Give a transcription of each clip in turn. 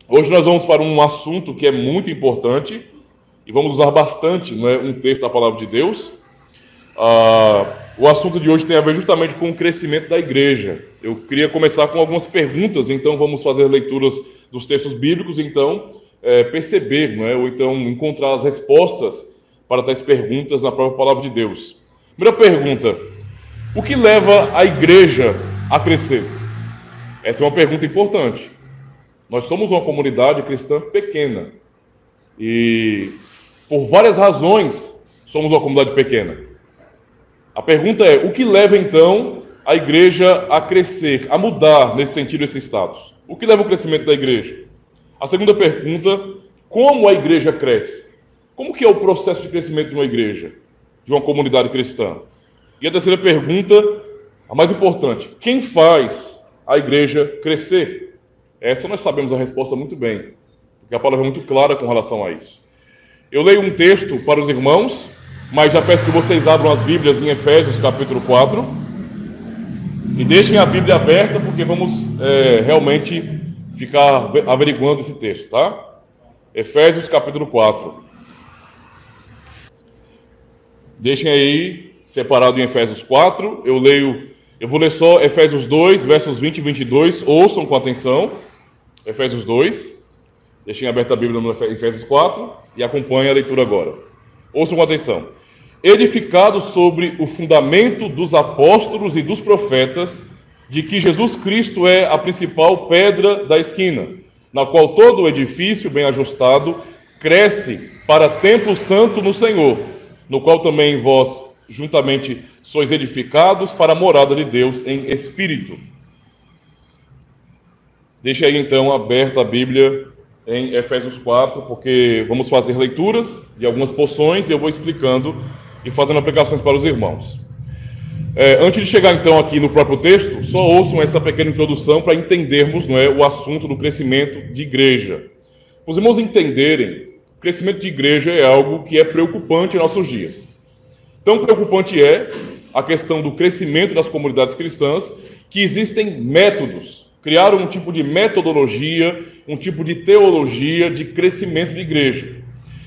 Hoje nós vamos para um assunto que é muito importante e vamos usar bastante, não é, um texto da Palavra de Deus. O assunto de hoje tem a ver justamente com o crescimento da igreja. Eu queria começar com algumas perguntas, então vamos fazer leituras dos textos bíblicos, então perceber, não é, ou então encontrar as respostas para tais perguntas na própria Palavra de Deus. Primeira pergunta: o que leva a igreja a crescer? Essa é uma pergunta importante. Nós somos uma comunidade cristã pequena e, por várias razões, somos uma comunidade pequena. A pergunta é: o que leva, então, a igreja a crescer, a mudar, nesse sentido, esse status? O que leva ao crescimento da igreja? A segunda pergunta: como a igreja cresce? Como que é o processo de crescimento de uma igreja, de uma comunidade cristã? E a terceira pergunta, a mais importante: quem faz a igreja crescer? Essa nós sabemos a resposta muito bem, porque a palavra é muito clara com relação a isso. Eu leio um texto para os irmãos, mas já peço que vocês abram as Bíblias em Efésios capítulo 4 e deixem a Bíblia aberta, porque vamos realmente ficar averiguando esse texto, tá? Efésios capítulo 4. Deixem aí separado em Efésios 4. Eu vou ler só Efésios 2, versos 20 e 22. Ouçam com atenção. Efésios 2. Deixem aberta a Bíblia no Efésios 4 e acompanhem a leitura agora. Ouçam com atenção. Edificado sobre o fundamento dos apóstolos e dos profetas, de que Jesus Cristo é a principal pedra da esquina, na qual todo o edifício bem ajustado cresce para templo santo no Senhor, no qual também vós juntamente sois edificados para a morada de Deus em espírito. Deixe aí então aberta a Bíblia em Efésios 4, porque vamos fazer leituras de algumas porções e eu vou explicando e fazendo aplicações para os irmãos. Antes de chegar então aqui no próprio texto, só ouçam essa pequena introdução para entendermos, não é, o assunto do crescimento de igreja. Para os irmãos entenderem, o crescimento de igreja é algo que é preocupante em nossos dias. Tão preocupante é a questão do crescimento das comunidades cristãs que existem métodos, criaram um tipo de metodologia, um tipo de teologia de crescimento de igreja.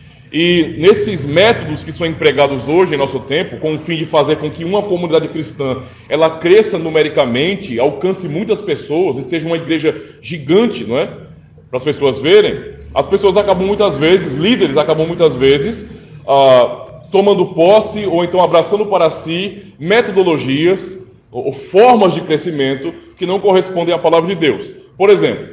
E nesses métodos que são empregados hoje em nosso tempo, com o fim de fazer com que uma comunidade cristã ela cresça numericamente, alcance muitas pessoas e seja uma igreja gigante, não é? Para as pessoas verem, as pessoas acabam muitas vezes, líderes acabam muitas vezes tomando posse ou então abraçando para si metodologias ou formas de crescimento que não correspondem à palavra de Deus. Por exemplo,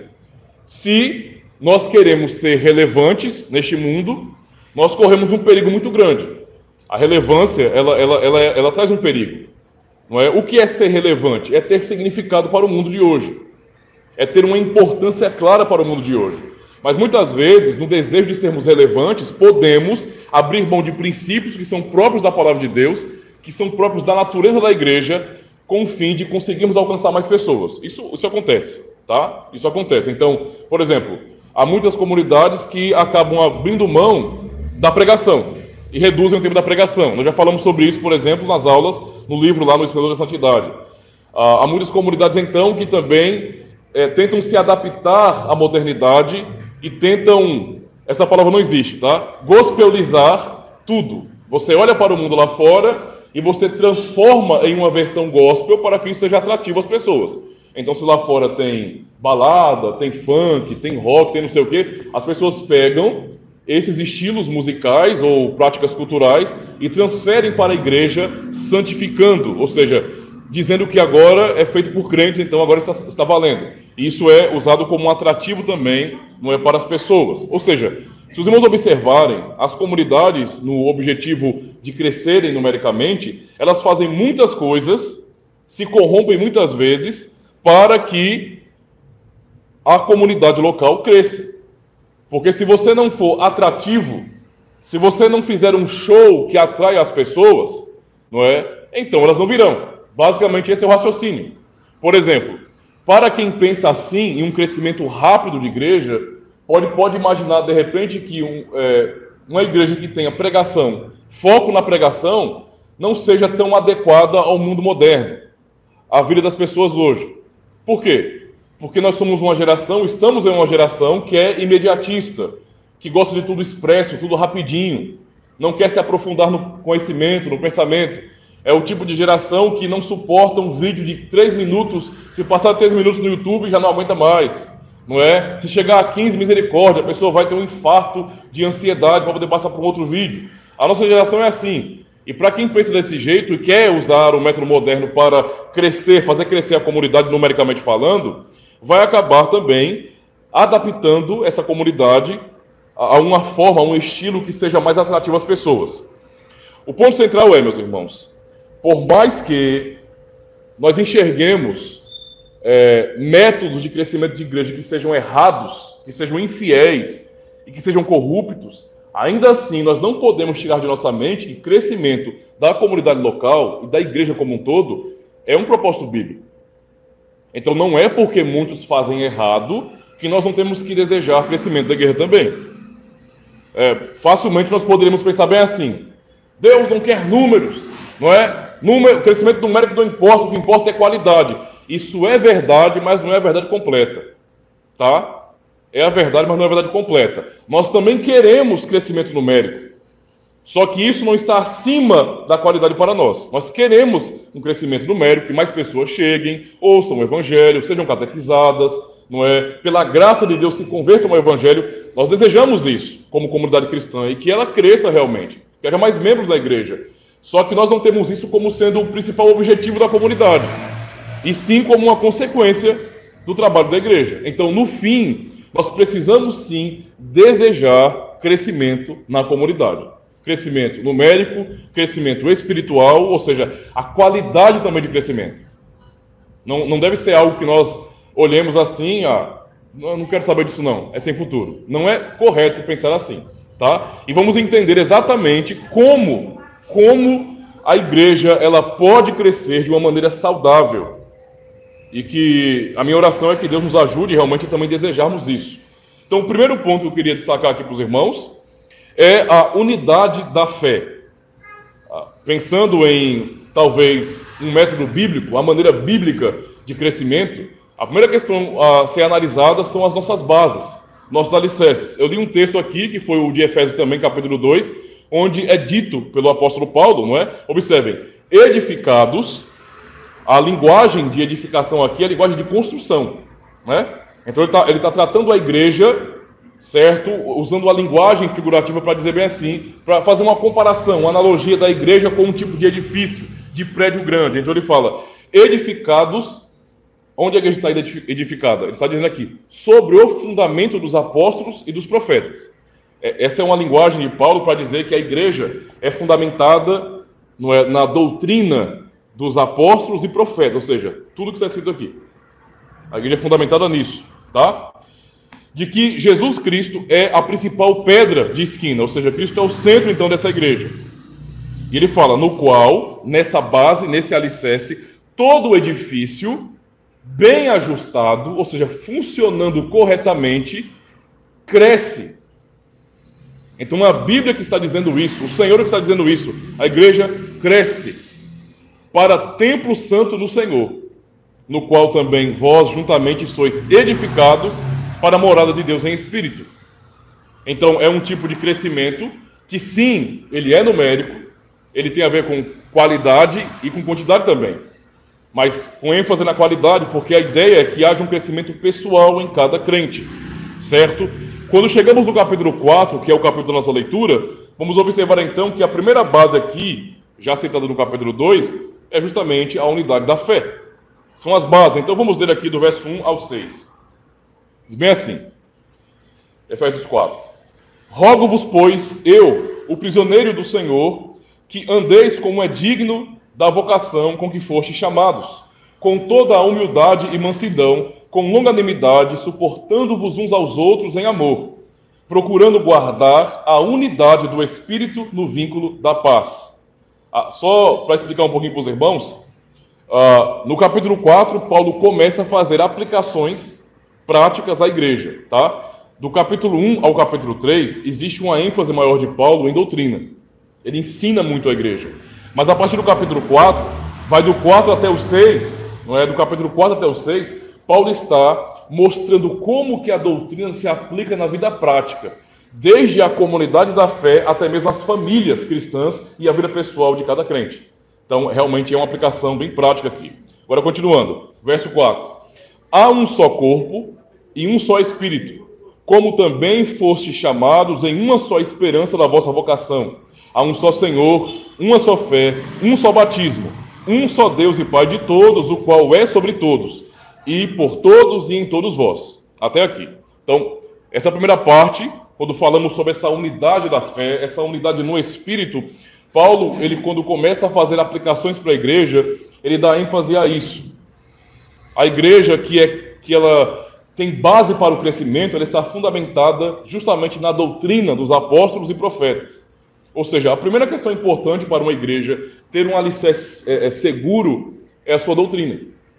se nós queremos ser relevantes neste mundo, nós corremos um perigo muito grande. A relevância, ela traz um perigo. Não é? O que é ser relevante? É ter significado para o mundo de hoje. É ter uma importância clara para o mundo de hoje. Mas muitas vezes, no desejo de sermos relevantes, podemos abrir mão de princípios que são próprios da palavra de Deus, que são próprios da natureza da igreja, com o fim de conseguirmos alcançar mais pessoas. Isso acontece, tá? Isso acontece. Então, por exemplo, há muitas comunidades que acabam abrindo mão da pregação e reduzem o tempo da pregação. Nós já falamos sobre isso, por exemplo, nas aulas, no livro lá no Esplendor da Santidade. Há muitas comunidades, então, que também tentam se adaptar à modernidade e tentam, essa palavra não existe, tá? Gospelizar tudo. Você olha para o mundo lá fora e você transforma em uma versão gospel para que isso seja atrativo às pessoas. Então, se lá fora tem balada, tem funk, tem rock, tem não sei o quê, as pessoas pegam esses estilos musicais ou práticas culturais e transferem para a igreja, santificando, ou seja, dizendo que agora é feito por crentes, então agora está valendo. E isso é usado como um atrativo também, não é, para as pessoas. Ou seja, se os irmãos observarem, as comunidades, no objetivo de crescerem numericamente, elas fazem muitas coisas, se corrompem muitas vezes, para que a comunidade local cresça. Porque se você não for atrativo, se você não fizer um show que atrai as pessoas, não é? Então elas não virão. Basicamente esse é o raciocínio. Por exemplo, para quem pensa assim, em um crescimento rápido de igreja, pode imaginar de repente que uma igreja que tenha pregação, foco na pregação, não seja tão adequada ao mundo moderno, à vida das pessoas hoje. Por quê? Porque nós somos uma geração, estamos em uma geração que é imediatista, que gosta de tudo expresso, tudo rapidinho, não quer se aprofundar no conhecimento, no pensamento. É o tipo de geração que não suporta um vídeo de 3 minutos, se passar 3 minutos no YouTube já não aguenta mais, não é? Se chegar a 15, misericórdia, a pessoa vai ter um infarto de ansiedade para poder passar para um outro vídeo. A nossa geração é assim. E para quem pensa desse jeito e quer usar o método moderno para crescer, fazer crescer a comunidade numericamente falando, vai acabar também adaptando essa comunidade a uma forma, a um estilo que seja mais atrativo às pessoas. O ponto central é, meus irmãos, por mais que nós enxerguemos métodos de crescimento de igreja que sejam errados, que sejam infiéis e que sejam corruptos, ainda assim nós não podemos tirar de nossa mente que crescimento da comunidade local e da igreja como um todo é um propósito bíblico. Então não é porque muitos fazem errado que nós não temos que desejar crescimento da igreja também. Facilmente nós poderíamos pensar bem assim: Deus não quer números, não é? O crescimento numérico não importa, o que importa é qualidade. Isso é verdade, mas não é a verdade completa. Tá? É a verdade, mas não é a verdade completa. Nós também queremos crescimento numérico. Só que isso não está acima da qualidade para nós. Nós queremos um crescimento numérico, que mais pessoas cheguem, ouçam o evangelho, sejam catequizadas, não é? Pela graça de Deus se convertam ao evangelho. Nós desejamos isso como comunidade cristã e que ela cresça realmente, que haja mais membros da igreja. Só que nós não temos isso como sendo o principal objetivo da comunidade, e sim como uma consequência do trabalho da igreja. Então, no fim, nós precisamos sim desejar crescimento na comunidade. Crescimento numérico, crescimento espiritual, ou seja, a qualidade também de crescimento. Não deve ser algo que nós olhemos assim, eu não quero saber disso não, é sem futuro. Não é correto pensar assim, tá? E vamos entender exatamente como a igreja ela pode crescer de uma maneira saudável. E que a minha oração é que Deus nos ajude realmente a também desejarmos isso. Então, o primeiro ponto que eu queria destacar aqui para os irmãos é a unidade da fé. Pensando em, talvez, um método bíblico, a maneira bíblica de crescimento, a primeira questão a ser analisada são as nossas bases, nossos alicerces. Eu li um texto aqui, que foi o de Efésios também, capítulo 2, onde é dito pelo apóstolo Paulo, não é? Observem, edificados. A linguagem de edificação aqui é a linguagem de construção, né? Então ele tá tratando a igreja, certo? Usando a linguagem figurativa para dizer bem assim, para fazer uma comparação, uma analogia da igreja com um tipo de edifício, de prédio grande. Então ele fala, edificados, onde a igreja está edificada? Ele está dizendo aqui, sobre o fundamento dos apóstolos e dos profetas. Essa é uma linguagem de Paulo para dizer que a igreja é fundamentada na doutrina dos apóstolos e profetas, ou seja, tudo que está escrito aqui. A igreja é fundamentada nisso, tá? De que Jesus Cristo é a principal pedra de esquina, ou seja, Cristo é o centro, então, dessa igreja. E ele fala, no qual, nessa base, nesse alicerce, todo o edifício, bem ajustado, ou seja, funcionando corretamente, cresce. Então, a Bíblia que está dizendo isso, o Senhor que está dizendo isso, a igreja cresce para templo santo do Senhor, no qual também vós juntamente sois edificados para a morada de Deus em espírito. Então, é um tipo de crescimento que, sim, ele é numérico, ele tem a ver com qualidade e com quantidade também, mas com ênfase na qualidade, porque a ideia é que haja um crescimento pessoal em cada crente, certo? Quando chegamos no capítulo 4, que é o capítulo da nossa leitura, vamos observar então que a primeira base aqui, já citada no capítulo 2, é justamente a unidade da fé. São as bases. Então vamos ler aqui do verso 1 ao 6. Diz bem assim, Efésios 4. Rogo-vos, pois, eu, o prisioneiro do Senhor, que andeis como é digno da vocação com que fostes chamados, com toda a humildade e mansidão, com longanimidade, suportando-vos uns aos outros em amor, procurando guardar a unidade do Espírito no vínculo da paz. Só para explicar um pouquinho para os irmãos, no capítulo 4, Paulo começa a fazer aplicações práticas à igreja, tá? Do capítulo 1 ao capítulo 3, existe uma ênfase maior de Paulo em doutrina. Ele ensina muito a igreja. Mas a partir do capítulo 4, vai do 4 até o 6, não é? Do capítulo 4 até o 6, Paulo está mostrando como que a doutrina se aplica na vida prática, desde a comunidade da fé até mesmo as famílias cristãs e a vida pessoal de cada crente. Então, realmente é uma aplicação bem prática aqui. Agora, continuando, verso 4. Há um só corpo e um só Espírito, como também fostes chamados em uma só esperança da vossa vocação. Há um só Senhor, uma só fé, um só batismo, um só Deus e Pai de todos, o qual é sobre todos, e por todos e em todos vós. Até aqui. Então, essa primeira parte, quando falamos sobre essa unidade da fé, essa unidade no Espírito, Paulo, ele quando começa a fazer aplicações para a igreja, ele dá ênfase a isso. A igreja que ela tem base para o crescimento, ela está fundamentada justamente na doutrina dos apóstolos e profetas. Ou seja, a primeira questão importante para uma igreja ter um alicerce seguro é a sua doutrina.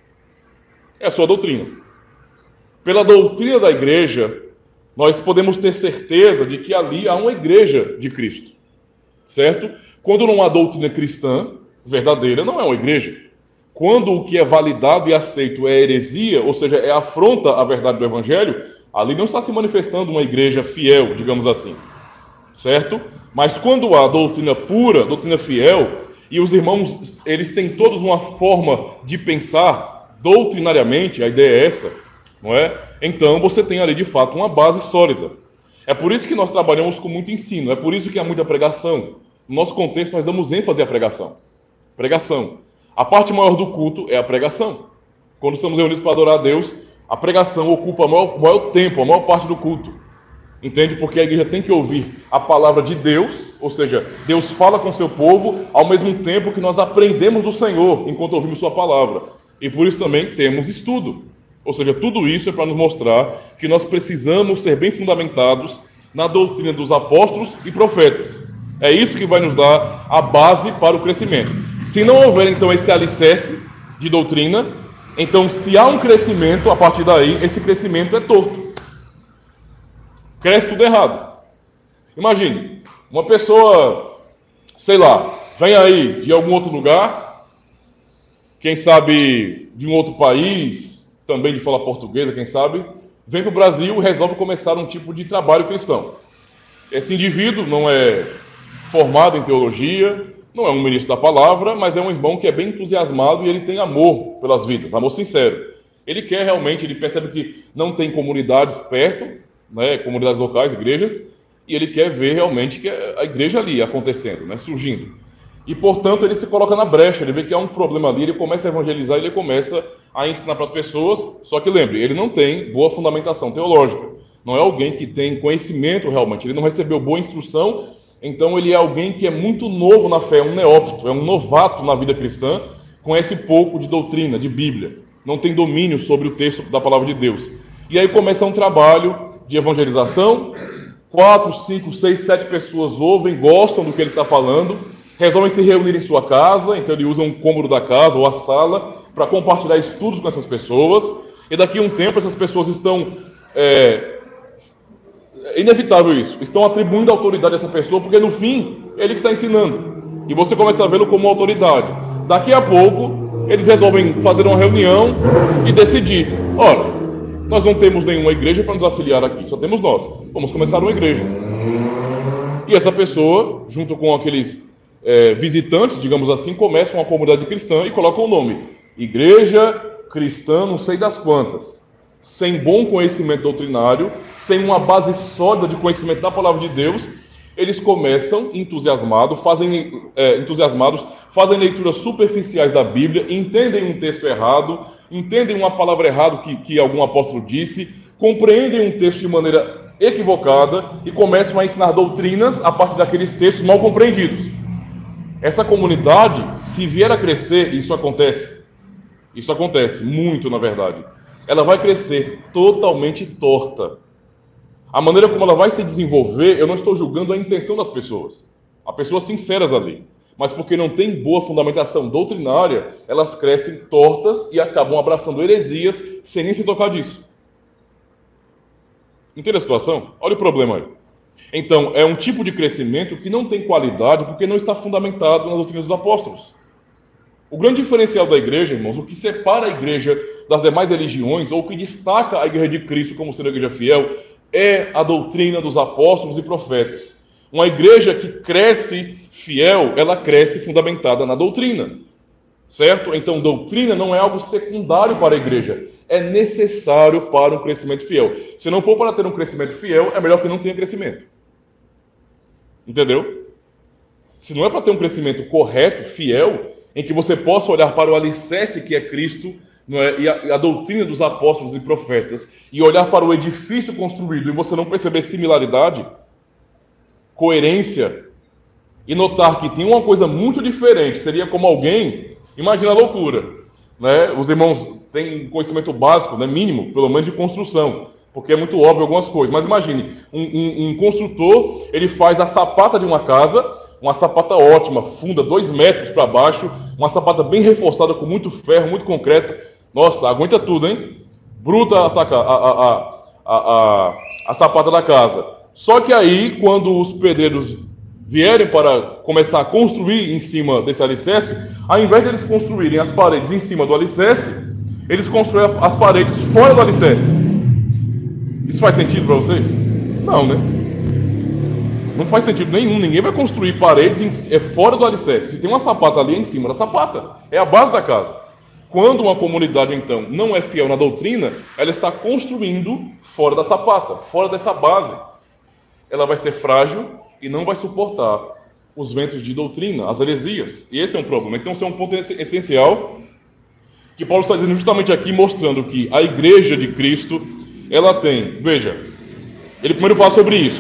É a sua doutrina. Pela doutrina da igreja, nós podemos ter certeza de que ali há uma igreja de Cristo. Certo? Quando não há doutrina cristã verdadeira, não é uma igreja. Quando o que é validado e aceito é heresia, ou seja, é afronta à verdade do evangelho, ali não está se manifestando uma igreja fiel, digamos assim. Certo? Mas quando há doutrina pura, doutrina fiel, e os irmãos, eles têm todos uma forma de pensar doutrinariamente, a ideia é essa, não é? Então você tem ali de fato uma base sólida. É por isso que nós trabalhamos com muito ensino, é por isso que há muita pregação. No nosso contexto nós damos ênfase à pregação. Pregação. A parte maior do culto é a pregação. Quando estamos reunidos para adorar a Deus, a pregação ocupa o maior tempo, a maior parte do culto. Entende? Porque a igreja tem que ouvir a palavra de Deus, ou seja, Deus fala com o seu povo, ao mesmo tempo que nós aprendemos do Senhor enquanto ouvimos sua palavra. E por isso também temos estudo. Ou seja, tudo isso é para nos mostrar que nós precisamos ser bem fundamentados na doutrina dos apóstolos e profetas. É isso que vai nos dar a base para o crescimento. Se não houver, então, esse alicerce de doutrina, então, se há um crescimento, a partir daí, esse crescimento é torto. Cresce tudo errado. Imagine, uma pessoa, sei lá, vem aí de algum outro lugar, quem sabe de um outro país, também de fala portuguesa, quem sabe, vem para o Brasil e resolve começar um tipo de trabalho cristão. Esse indivíduo não é formado em teologia, não é um ministro da palavra, mas é um irmão que é bem entusiasmado e ele tem amor pelas vidas, amor sincero. Ele quer realmente, ele percebe que não tem comunidades perto, né, comunidades locais, igrejas, e ele quer ver realmente que a igreja ali acontecendo, né, surgindo. E, portanto, ele se coloca na brecha, ele vê que há um problema ali, ele começa a evangelizar, ele começa a ensinar para as pessoas, só que lembre, ele não tem boa fundamentação teológica, não é alguém que tem conhecimento realmente, ele não recebeu boa instrução, então ele é alguém que é muito novo na fé, é um neófito, é um novato na vida cristã, conhece pouco de doutrina, de Bíblia, não tem domínio sobre o texto da palavra de Deus. E aí começa um trabalho de evangelização, 4, 5, 6, 7 pessoas ouvem, gostam do que ele está falando, resolvem se reunir em sua casa, então ele usa um cômodo da casa ou a sala para compartilhar estudos com essas pessoas, e daqui a um tempo essas pessoas estão, é inevitável isso, estão atribuindo autoridade a essa pessoa, porque no fim, ele que está ensinando, e você começa a vê-lo como autoridade. Daqui a pouco, eles resolvem fazer uma reunião e decidir, olha, nós não temos nenhuma igreja para nos afiliar aqui, só temos nós. Vamos começar uma igreja. E essa pessoa, junto com aqueles visitantes, digamos assim, começam uma comunidade cristã e colocam o nome. Igreja Cristã, não sei das quantas. Sem bom conhecimento doutrinário, sem uma base sólida de conhecimento da palavra de Deus, eles começam entusiasmados, fazem leituras superficiais da Bíblia, entendem um texto errado, entendem uma palavra errada que algum apóstolo disse, compreendem um texto de maneira equivocada e começam a ensinar doutrinas a partir daqueles textos mal compreendidos. Essa comunidade, se vier a crescer, isso acontece muito, na verdade, ela vai crescer totalmente torta. A maneira como ela vai se desenvolver, eu não estou julgando a intenção das pessoas. Há pessoas sinceras ali. Mas porque não tem boa fundamentação doutrinária, elas crescem tortas e acabam abraçando heresias sem nem se tocar disso. Entende a situação? Olha o problema aí. Então, é um tipo de crescimento que não tem qualidade porque não está fundamentado na doutrina dos apóstolos. O grande diferencial da igreja, irmãos, o que separa a igreja das demais religiões, ou o que destaca a igreja de Cristo como sendo a igreja fiel, é a doutrina dos apóstolos e profetas. Uma igreja que cresce fiel, ela cresce fundamentada na doutrina. Certo? Então, doutrina não é algo secundário para a igreja. É necessário para um crescimento fiel. Se não for para ter um crescimento fiel, é melhor que não tenha crescimento. Entendeu? Se não é para ter um crescimento correto, fiel, em que você possa olhar para o alicerce que é Cristo, não é? E a doutrina dos apóstolos e profetas, e olhar para o edifício construído e você não perceber similaridade, coerência, e notar que tem uma coisa muito diferente, seria como alguém... Imagina a loucura, né? Os irmãos têm conhecimento básico, né? Mínimo, pelo menos de construção, porque é muito óbvio algumas coisas. Mas imagine, um construtor, ele faz a sapata de uma casa, uma sapata ótima, funda 2 metros para baixo, uma sapata bem reforçada com muito ferro, muito concreto. Nossa, aguenta tudo, hein? Bruta a sapata da casa. Só que aí, quando os pedreiros vierem para começar a construir em cima desse alicerce, ao invés de eles construírem as paredes em cima do alicerce, eles constroem as paredes fora do alicerce. Isso faz sentido para vocês? Não, né? Não faz sentido nenhum. Ninguém vai construir paredes fora do alicerce. Se tem uma sapata ali, é em cima da sapata. É a base da casa. Quando uma comunidade, então, não é fiel na doutrina, ela está construindo fora da sapata, fora dessa base. Ela vai ser frágil e não vai suportar os ventos de doutrina, as heresias. E esse é um problema. Então, esse é um ponto essencial que Paulo está dizendo justamente aqui, mostrando que a igreja de Cristo, ela tem, veja, ele primeiro fala sobre isso.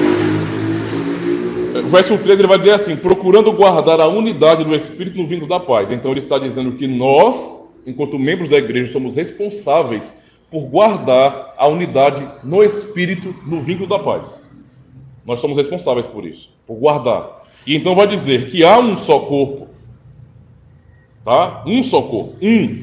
O verso 13 ele vai dizer assim, procurando guardar a unidade do Espírito no vínculo da paz. Então ele está dizendo que nós, enquanto membros da igreja, somos responsáveis por guardar a unidade no Espírito no vínculo da paz. Nós somos responsáveis por isso, por guardar. E então vai dizer que há um só corpo, tá? Um só corpo,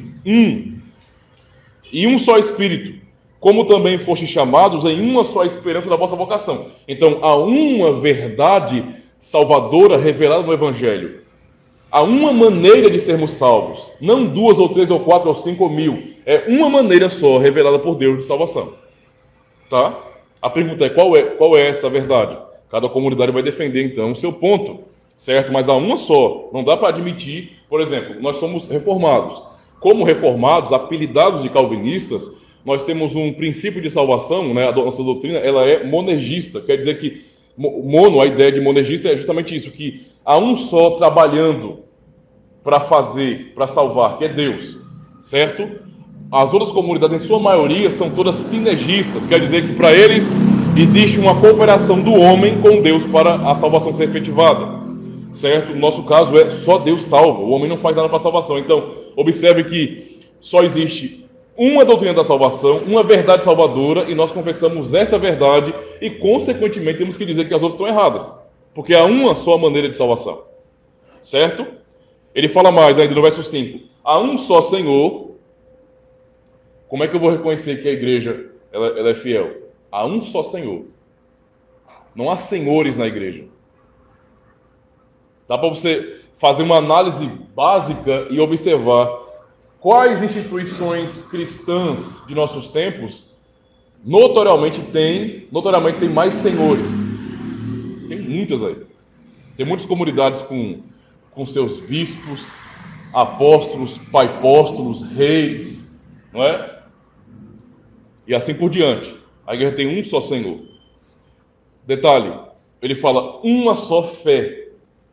e um só Espírito, como também foste chamados em uma só esperança da vossa vocação. Então, há uma verdade salvadora revelada no Evangelho. Há uma maneira de sermos salvos. Não 2 ou 3 ou 4 ou 5 ou 1000. É uma maneira só revelada por Deus de salvação. Tá? A pergunta é qual é essa verdade? Cada comunidade vai defender, então, o seu ponto. Certo? Mas há uma só. Não dá para admitir, por exemplo, nós somos reformados. Como reformados, apelidados de calvinistas, nós temos um princípio de salvação, né? A nossa doutrina, ela é monergista, quer dizer que mono, a ideia de monergista é justamente isso, que há um só trabalhando para fazer, para salvar, que é Deus, certo? As outras comunidades, em sua maioria, são todas sinergistas, quer dizer que para eles existe uma cooperação do homem com Deus para a salvação ser efetivada, certo? No nosso caso é só Deus salva, o homem não faz nada para a salvação. Então, observe que só existe uma doutrina da salvação, uma verdade salvadora, e nós confessamos esta verdade e, consequentemente, temos que dizer que as outras estão erradas, porque há uma só maneira de salvação, certo? Ele fala mais ainda no verso 5, há um só Senhor. Como é que eu vou reconhecer que a igreja ela é fiel? Há um só Senhor. Não há senhores na igreja. Dá para você fazer uma análise básica e observar quais instituições cristãs de nossos tempos notoriamente tem mais senhores. Tem muitas aí. Tem muitas comunidades com seus bispos, apóstolos, paipóstolos, reis, não é? E assim por diante. A igreja tem um só Senhor. Detalhe, ele fala uma só fé.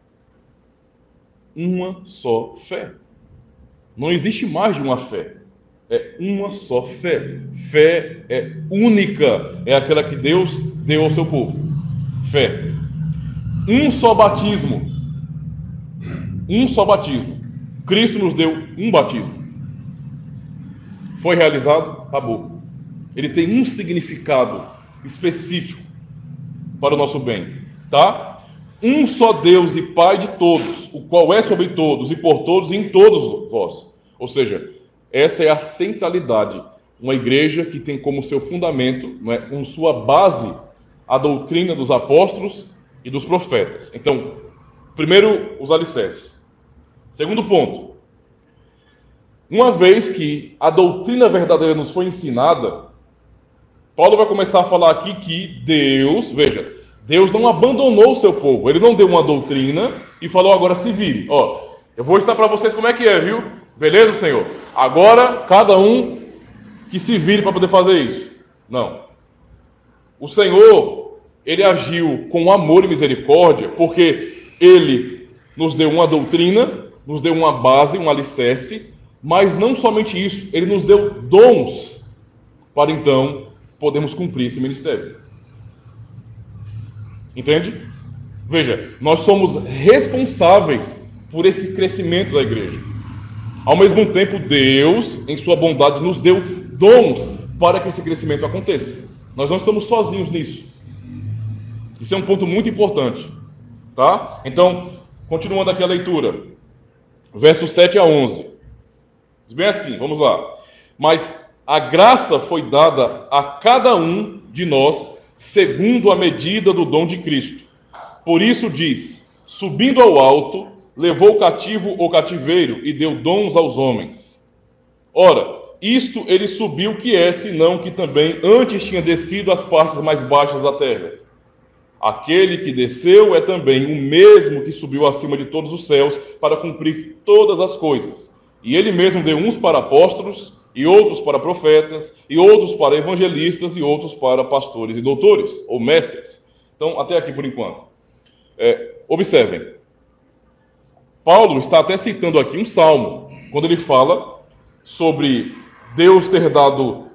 Uma só fé. Não existe mais de uma fé. É uma só fé. Fé é única. É aquela que Deus deu ao seu povo. Fé. Um só batismo. Um só batismo. Cristo nos deu um batismo. Foi realizado, acabou. Ele tem um significado específico para o nosso bem. Tá? Um só Deus e Pai de todos, o qual é sobre todos e por todos e em todos vós. Ou seja, essa é a centralidade. Uma igreja que tem como seu fundamento, não é, como sua base, a doutrina dos apóstolos e dos profetas. Então, primeiro, os alicerces. Segundo ponto, Uma vez que a doutrina verdadeira nos foi ensinada, Paulo vai começar a falar aqui que Deus, veja, Deus não abandonou o seu povo. Ele não deu uma doutrina e falou, agora se vire. Ó, eu vou ensinar para vocês como é que é, viu? Beleza, Senhor? Agora, cada um que se vire para poder fazer isso. Não. O Senhor, Ele agiu com amor e misericórdia, porque Ele nos deu uma doutrina, nos deu uma base, um alicerce, mas não somente isso, Ele nos deu dons para então podermos cumprir esse ministério. Entende? Veja, nós somos responsáveis por esse crescimento da igreja. Ao mesmo tempo, Deus, em sua bondade, nos deu dons para que esse crescimento aconteça. Nós não estamos sozinhos nisso. Isso é um ponto muito importante. Tá? Então, continuando aqui a leitura. Versos 7 a 11. Diz bem assim, vamos lá. Mas a graça foi dada a cada um de nós, segundo a medida do dom de Cristo. Por isso diz, subindo ao alto, levou cativo o cativeiro e deu dons aos homens. Ora, isto ele subiu que é, senão que também antes tinha descido às partes mais baixas da terra. Aquele que desceu é também o mesmo que subiu acima de todos os céus para cumprir todas as coisas. E ele mesmo deu uns para apóstolos, e outros para profetas, e outros para evangelistas, e outros para pastores e doutores, ou mestres. Então, até aqui por enquanto. Observem. Paulo está até citando aqui um salmo, quando ele fala sobre Deus ter dado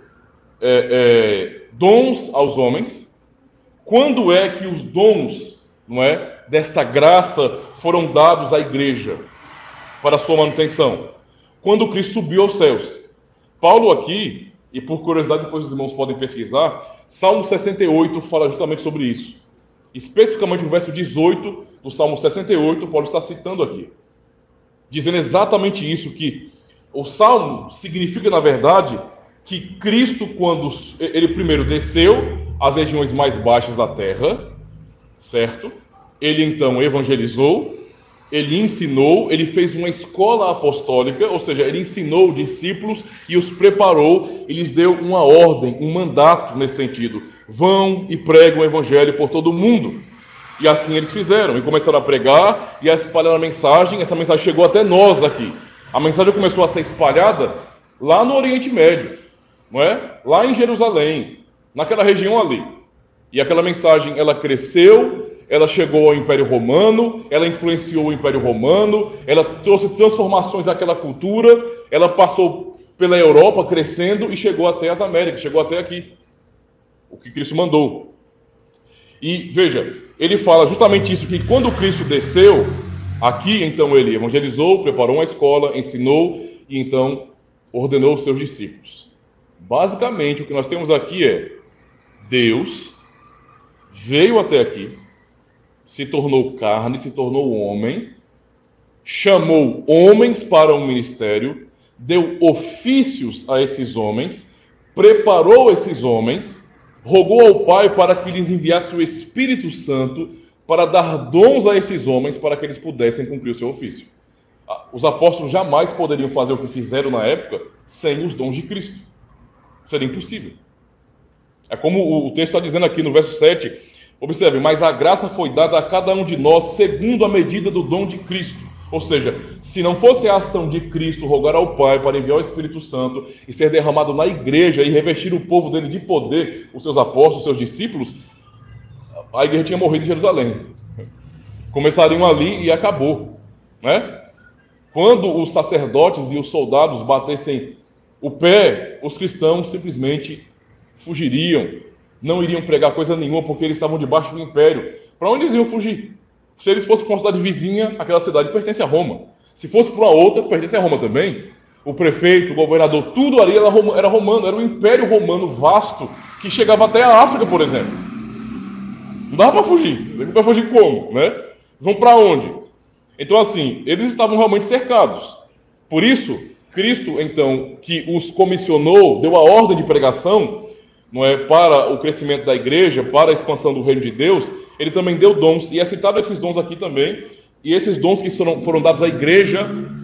dons aos homens. Quando é que os dons, não é, desta graça foram dados à igreja para a sua manutenção? Quando Cristo subiu aos céus. Paulo aqui, e por curiosidade depois os irmãos podem pesquisar, Salmo 68 fala justamente sobre isso. Especificamente o verso 18 do Salmo 68, Paulo está citando aqui. Dizendo exatamente isso, que o Salmo significa, na verdade, que Cristo, quando ele primeiro desceu às regiões mais baixas da terra, certo? Ele então evangelizou, ele ensinou, ele fez uma escola apostólica, ou seja, ele ensinou discípulos e os preparou, e lhes deu uma ordem, um mandato nesse sentido. Vão e pregam o evangelho por todo o mundo. E assim eles fizeram, e começaram a pregar e a espalhar a mensagem. Essa mensagem chegou até nós aqui. A mensagem começou a ser espalhada lá no Oriente Médio, não é? Lá em Jerusalém, naquela região ali. E aquela mensagem, ela cresceu, ela chegou ao Império Romano, ela influenciou o Império Romano, ela trouxe transformações àquela cultura, ela passou pela Europa crescendo e chegou até as Américas, chegou até aqui. O que Cristo mandou. E veja, ele fala justamente isso, que quando Cristo desceu, aqui então ele evangelizou, preparou uma escola, ensinou e então ordenou os seus discípulos. Basicamente o que nós temos aqui é Deus veio até aqui, se tornou carne, se tornou homem, chamou homens para um ministério, deu ofícios a esses homens, preparou esses homens, rogou ao Pai para que lhes enviasse o Espírito Santo para dar dons a esses homens para que eles pudessem cumprir o seu ofício. Os apóstolos jamais poderiam fazer o que fizeram na época sem os dons de Cristo. Seria impossível. É como o texto está dizendo aqui no verso 7, observe, mas a graça foi dada a cada um de nós segundo a medida do dom de Cristo. Ou seja, se não fosse a ação de Cristo rogar ao Pai para enviar o Espírito Santo e ser derramado na igreja e revestir o povo dele de poder, os seus apóstolos, os seus discípulos, a igreja tinha morrido em Jerusalém. Começariam ali e acabou, né? Quando os sacerdotes e os soldados batessem o pé, os cristãos simplesmente fugiriam, não iriam pregar coisa nenhuma porque eles estavam debaixo do império. Para onde eles iam fugir? Se eles fossem para uma cidade vizinha, aquela cidade pertence a Roma. Se fosse para uma outra, pertence a Roma também. O prefeito, o governador, tudo ali era romano, era um império romano vasto que chegava até a África, por exemplo. Não dava para fugir. Para fugir como, né? Vão para onde? Então, assim, eles estavam realmente cercados. Por isso, Cristo, então, que os comissionou, deu a ordem de pregação, não é, para o crescimento da igreja, para a expansão do reino de Deus, ele também deu dons, e é citado esses dons aqui também, e esses dons que foram dados à igreja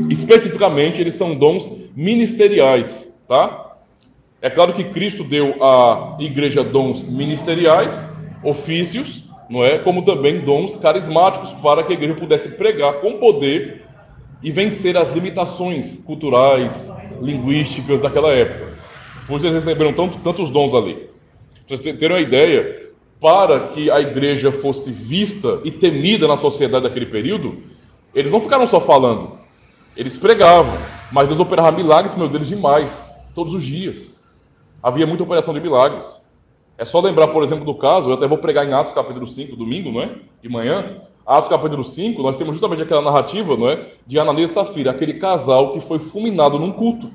especificamente, eles são dons ministeriais, tá? É claro que Cristo deu à igreja dons ministeriais, ofícios, não é? Como também dons carismáticos para que a igreja pudesse pregar com poder e vencer as limitações culturais, linguísticas daquela época. Por isso eles receberam tantos dons ali. Para vocês terem uma ideia, para que a igreja fosse vista e temida na sociedade daquele período, eles não ficaram só falando, eles pregavam, mas Deus operava milagres por meio deles demais, todos os dias. Havia muita operação de milagres. É só lembrar, por exemplo, do caso, eu até vou pregar em Atos capítulo 5, domingo, não é? De manhã. Atos capítulo 5, nós temos justamente aquela narrativa, não é? De Ananias e Safira, aquele casal que foi fulminado num culto.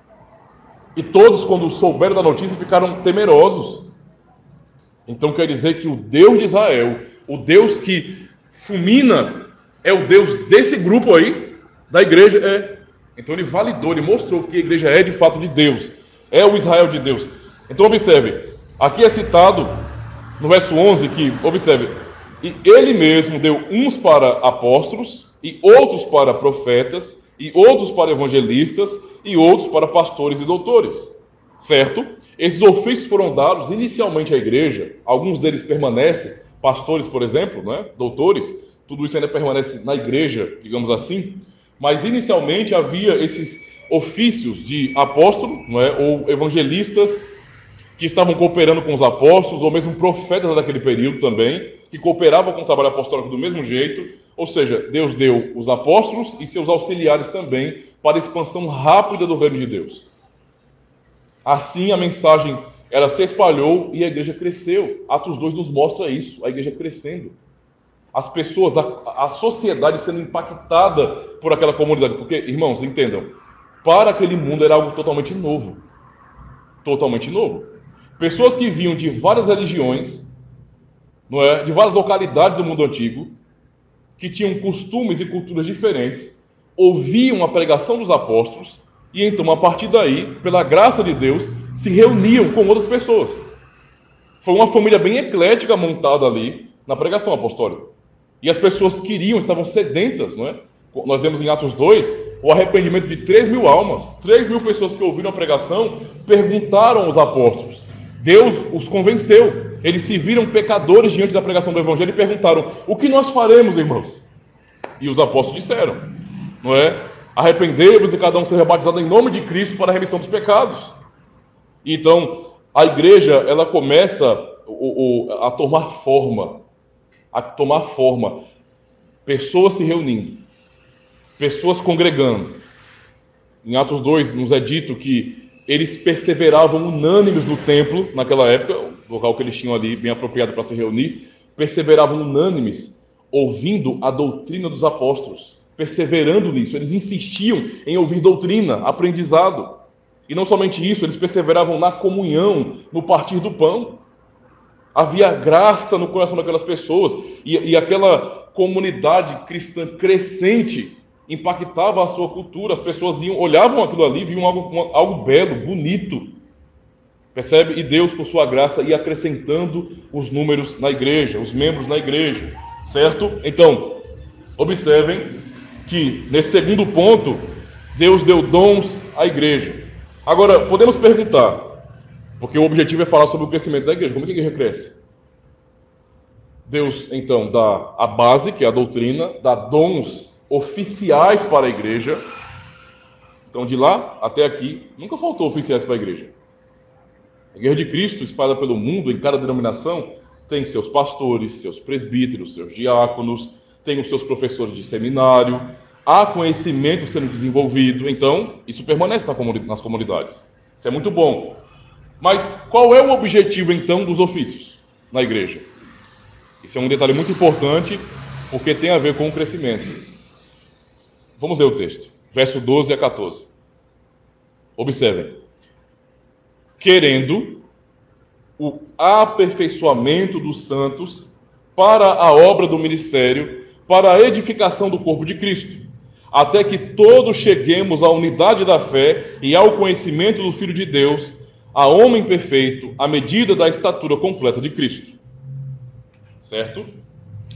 E todos, quando souberam da notícia, ficaram temerosos. Então quer dizer que o Deus de Israel, o Deus que fulmina, é o Deus desse grupo aí, da igreja, é. Então ele validou, ele mostrou que a igreja é de fato de Deus, é o Israel de Deus. Então observe, aqui é citado no verso 11 que, observe, e ele mesmo deu uns para apóstolos, e outros para profetas, e outros para evangelistas, e outros para pastores e doutores. Certo? Esses ofícios foram dados inicialmente à igreja, alguns deles permanecem, pastores, por exemplo, né? Doutores, tudo isso ainda permanece na igreja, digamos assim, mas inicialmente havia esses ofícios de apóstolo, não é? Ou evangelistas, que estavam cooperando com os apóstolos, ou mesmo profetas daquele período também, que cooperavam com o trabalho apostólico do mesmo jeito, ou seja, Deus deu os apóstolos e seus auxiliares também para a expansão rápida do reino de Deus. Assim a mensagem ela se espalhou e a igreja cresceu. Atos 2 nos mostra isso, a igreja crescendo. As pessoas, a sociedade sendo impactada por aquela comunidade. Porque, irmãos, entendam, para aquele mundo era algo totalmente novo. Totalmente novo. Pessoas que vinham de várias religiões, não é? De várias localidades do mundo antigo, que tinham costumes e culturas diferentes, ouviam a pregação dos apóstolos e então, a partir daí, pela graça de Deus, se reuniam com outras pessoas. Foi uma família bem eclética montada ali na pregação apostólica. E as pessoas queriam, estavam sedentas, não é? Nós vemos em Atos 2 o arrependimento de 3.000 almas. 3.000 pessoas que ouviram a pregação perguntaram aos apóstolos. Deus os convenceu. Eles se viram pecadores diante da pregação do evangelho e perguntaram: o que nós faremos, irmãos? E os apóstolos disseram, não é? Arrependei-vos e cada um seja batizado em nome de Cristo para a remissão dos pecados. Então, a igreja, ela começa a tomar forma. Pessoas se reunindo. Pessoas congregando. Em Atos 2 nos é dito que eles perseveravam unânimes no templo, naquela época, o local que eles tinham ali bem apropriado para se reunir, perseveravam unânimes, ouvindo a doutrina dos apóstolos, perseverando nisso. Eles insistiam em ouvir doutrina, aprendizado. E não somente isso, eles perseveravam na comunhão, no partir do pão. Havia graça no coração daquelas pessoas, e aquela comunidade cristã crescente impactava a sua cultura. As pessoas olhavam aquilo ali, viam algo belo, bonito, percebe? E Deus, por sua graça, ia acrescentando os números na igreja, os membros na igreja, certo? Então, observem que nesse segundo ponto, Deus deu dons à igreja. Agora, podemos perguntar, porque o objetivo é falar sobre o crescimento da igreja, como é que a igreja cresce? Deus, então, dá a base, que é a doutrina, dá dons oficiais para a igreja. Então, de lá até aqui, nunca faltou oficiais para a igreja. A igreja de Cristo, espalhada pelo mundo, em cada denominação, tem seus pastores, seus presbíteros, seus diáconos, tem os seus professores de seminário, há conhecimento sendo desenvolvido. Então, isso permanece nas comunidades. Isso é muito bom. Mas qual é o objetivo, então, dos ofícios na igreja? Isso é um detalhe muito importante, porque tem a ver com o crescimento. Vamos ler o texto, verso 12 a 14. Observem. Querendo o aperfeiçoamento dos santos para a obra do ministério, para a edificação do corpo de Cristo, até que todos cheguemos à unidade da fé e ao conhecimento do Filho de Deus, a homem perfeito, à medida da estatura completa de Cristo. Certo?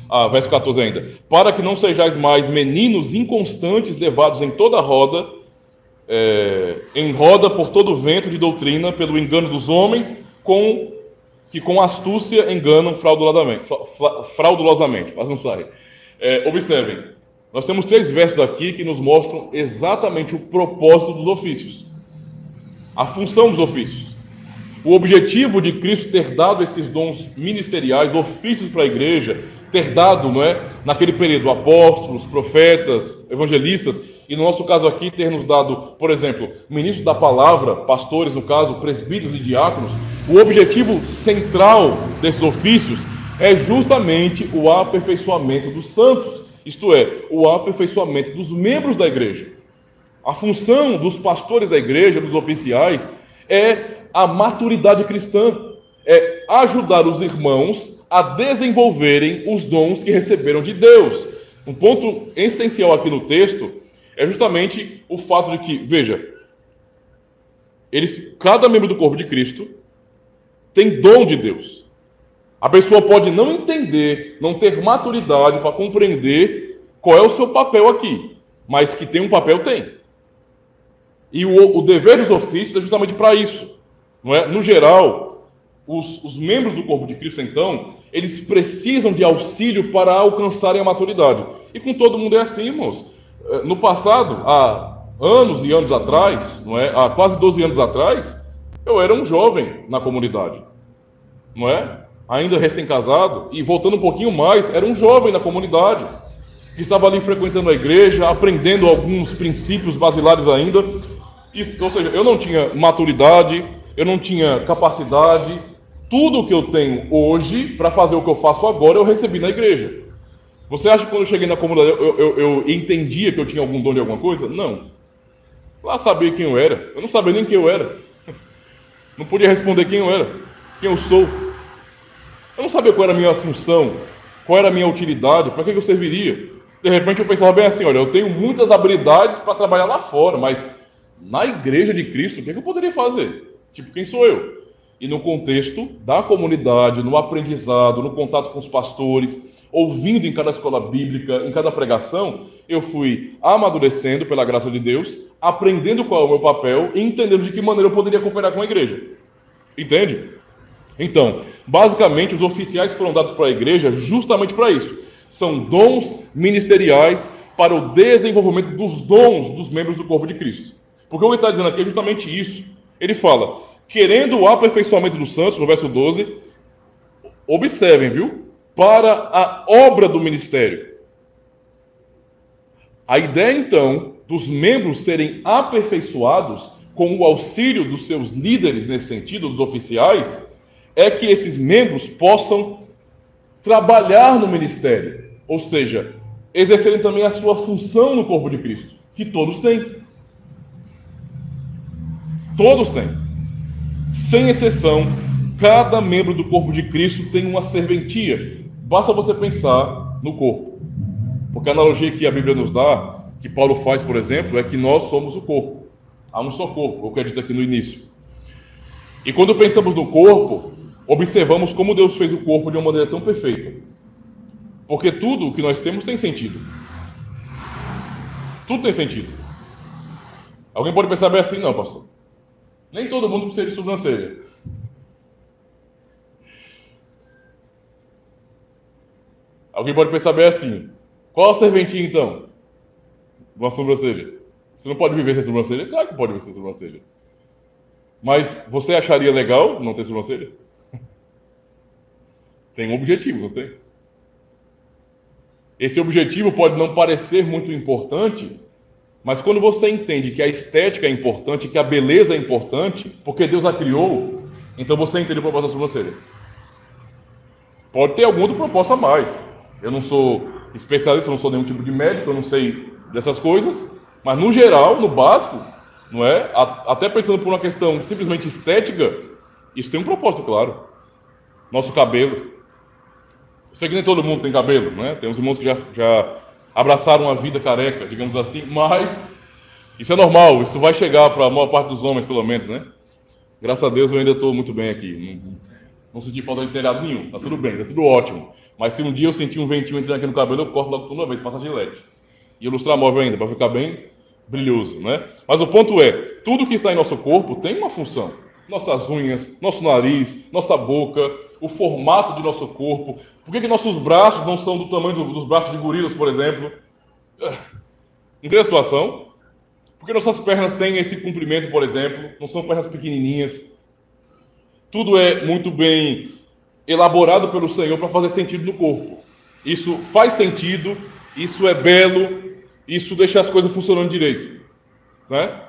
verso 14 ainda. Para que não sejais mais meninos inconstantes, levados em toda roda, em roda por todo vento de doutrina, pelo engano dos homens, que com astúcia enganam fraudulosamente. Mas não sai. Observem, nós temos 3 versos aqui que nos mostram exatamente o propósito dos ofícios, a função dos ofícios. O objetivo de Cristo ter dado esses dons ministeriais, ofícios para a igreja, ter dado, naquele período, apóstolos, profetas, evangelistas, e no nosso caso aqui, ter nos dado, por exemplo, ministros da palavra, pastores, no caso, presbíteros e diáconos. O objetivo central desses ofícios é justamente o aperfeiçoamento dos santos, isto é, o aperfeiçoamento dos membros da igreja. A função dos pastores da igreja, dos oficiais, é a maturidade cristã, é ajudar os irmãos a desenvolverem os dons que receberam de Deus. Um ponto essencial aqui no texto é justamente o fato de que, veja, cada membro do corpo de Cristo tem dom de Deus. A pessoa pode não entender, não ter maturidade para compreender qual é o seu papel aqui, mas que tem um papel, tem. E o dever dos ofícios é justamente para isso. Não é? No geral, os membros do corpo de Cristo, então, eles precisam de auxílio para alcançarem a maturidade. E com todo mundo é assim, irmãos. No passado, há anos e anos atrás, há quase 12 anos atrás, eu era um jovem na comunidade. Não é? Ainda recém-casado, e voltando um pouquinho mais, era um jovem na comunidade, que estava ali frequentando a igreja, aprendendo alguns princípios basilares ainda. Ou seja, eu não tinha maturidade, eu não tinha capacidade. Tudo o que eu tenho hoje para fazer o que eu faço agora, eu recebi na igreja. Você acha que quando eu cheguei na comunidade, eu entendia que eu tinha algum dom de alguma coisa? Não. Lá sabia quem eu era. Eu não sabia nem quem eu era. Não podia responder quem eu era, quem eu sou. Eu não sabia qual era a minha função, qual era a minha utilidade, para que eu serviria. De repente eu pensava bem assim, olha, eu tenho muitas habilidades para trabalhar lá fora, mas na igreja de Cristo, o que eu poderia fazer? Tipo, quem sou eu? E no contexto da comunidade, no aprendizado, no contato com os pastores, ouvindo em cada escola bíblica, em cada pregação, eu fui amadurecendo pela graça de Deus, aprendendo qual é o meu papel e entendendo de que maneira eu poderia cooperar com a igreja. Entende? Então, basicamente, os oficiais foram dados para a igreja justamente para isso. São dons ministeriais para o desenvolvimento dos dons dos membros do corpo de Cristo. Porque o que ele está dizendo aqui é justamente isso. Ele fala, querendo o aperfeiçoamento dos santos, no verso 12, observem, viu? Para a obra do ministério. A ideia, então, dos membros serem aperfeiçoados com o auxílio dos seus líderes, nesse sentido, dos oficiais, é que esses membros possam trabalhar no ministério, ou seja, exercerem também a sua função no corpo de Cristo, que todos têm. Todos têm. Sem exceção, cada membro do corpo de Cristo tem uma serventia. Basta você pensar no corpo. Porque a analogia que a Bíblia nos dá, que Paulo faz, por exemplo, é que nós somos o corpo. Há um só corpo, eu acredito aqui no início. E quando pensamos no corpo, observamos como Deus fez o corpo de uma maneira tão perfeita. Porque tudo o que nós temos tem sentido. Tudo tem sentido. Alguém pode pensar bem assim, não, pastor. Nem todo mundo precisa de sobrancelha. Alguém pode pensar bem assim. Qual a serventia, então? Uma sobrancelha. Você não pode viver sem sobrancelha? Claro que pode viver sem sobrancelha. Mas você acharia legal não ter sobrancelha? Tem um objetivo, não tem? Esse objetivo pode não parecer muito importante, mas quando você entende que a estética é importante, que a beleza é importante, porque Deus a criou, então você entende o propósito da sobrancelha. Pode ter algum outro propósito a mais. Eu não sou especialista, eu não sou nenhum tipo de médico, eu não sei dessas coisas, mas no geral, no básico, não é? Até pensando por uma questão simplesmente estética, isso tem um propósito, claro. Nosso cabelo. Eu sei que nem todo mundo tem cabelo, né? Tem uns irmãos que já abraçaram a vida careca, digamos assim, mas isso é normal, isso vai chegar para a maior parte dos homens, pelo menos, né? Graças a Deus eu ainda estou muito bem aqui. Não senti falta de telhado nenhum. Tá tudo bem, tá tudo ótimo. Mas se um dia eu sentir um ventinho entrando aqui no cabelo, eu corto logo toda uma vez, passa gilete. E lustramóvel ainda, para ficar bem brilhoso, né? Mas o ponto é, tudo que está em nosso corpo tem uma função. Nossas unhas, nosso nariz, nossa boca, o formato de nosso corpo. Por que nossos braços não são do tamanho dos braços de gorilas, por exemplo? Entende a situação? Porque nossas pernas têm esse comprimento, por exemplo, não são pernas pequenininhas. Tudo é muito bem elaborado pelo Senhor para fazer sentido no corpo. Isso faz sentido, isso é belo, isso deixa as coisas funcionando direito, né?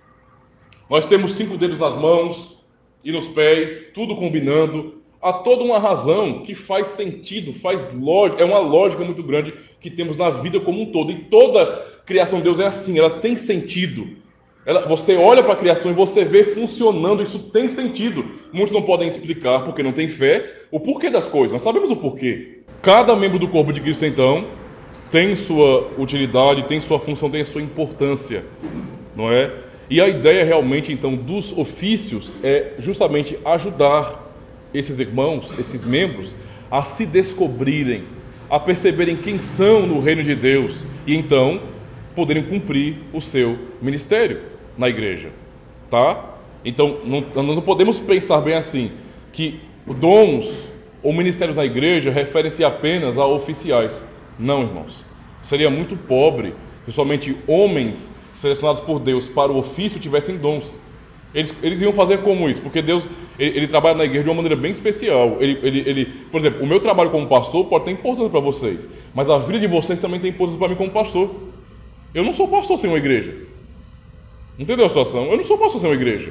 Nós temos 5 dedos nas mãos e nos pés, tudo combinando. Há toda uma razão que faz sentido, faz lógica, é uma lógica muito grande que temos na vida como um todo. E toda criação de Deus é assim, ela tem sentido. Você olha para a criação e você vê funcionando, isso tem sentido. Muitos não podem explicar, porque não tem fé, o porquê das coisas. Nós sabemos o porquê. Cada membro do corpo de Cristo, então, tem sua utilidade, tem sua função, tem a sua importância, não é? E a ideia realmente, então, dos ofícios é justamente ajudar esses irmãos, esses membros, a se descobrirem, a perceberem quem são no reino de Deus e então poderem cumprir o seu ministério na igreja, tá? Então, nós não podemos pensar bem assim, que dons ou ministérios na igreja referem-se apenas a oficiais. Não, irmãos. Seria muito pobre se somente homens selecionados por Deus para o ofício tivessem dons. Eles iam fazer como isso? Porque Deus, ele trabalha na igreja de uma maneira bem especial. Por exemplo, o meu trabalho como pastor pode ter importância para vocês, mas a vida de vocês também tem importância para mim como pastor. Eu não sou pastor sem uma igreja. Entendeu a situação? Eu não sou pastor sem uma igreja.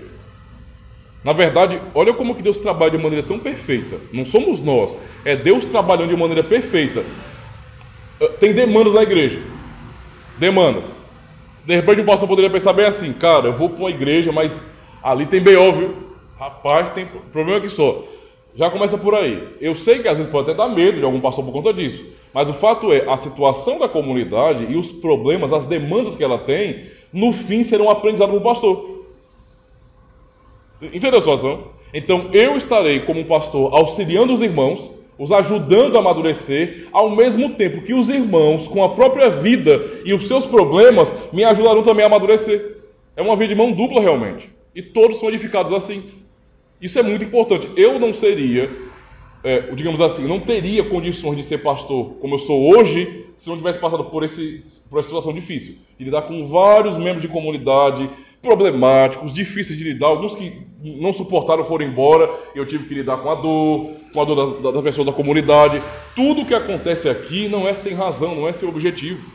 Na verdade, olha como que Deus trabalha de maneira tão perfeita. Não somos nós, é Deus trabalhando de maneira perfeita. Tem demandas na igreja. Demandas. De repente o pastor poderia pensar bem assim, cara, eu vou para uma igreja, mas ali tem BO, viu? Rapaz, tem problema aqui só. Já começa por aí. Eu sei que às vezes pode até dar medo de algum pastor por conta disso, mas o fato é, a situação da comunidade e os problemas, as demandas que ela tem, no fim serão aprendizado para o pastor. Entendeu a situação? Então eu estarei como um pastor auxiliando os irmãos, os ajudando a amadurecer, ao mesmo tempo que os irmãos, com a própria vida e os seus problemas, me ajudarão também a amadurecer. É uma via de mão dupla realmente. E todos são edificados assim. Isso é muito importante. Eu não seria, digamos assim, não teria condições de ser pastor como eu sou hoje, se não tivesse passado por essa situação difícil. De lidar com vários membros de comunidade, problemáticos, difíceis de lidar, alguns que não suportaram foram embora, eu tive que lidar com a dor da pessoa da comunidade. Tudo que acontece aqui não é sem razão, não é sem objetivo.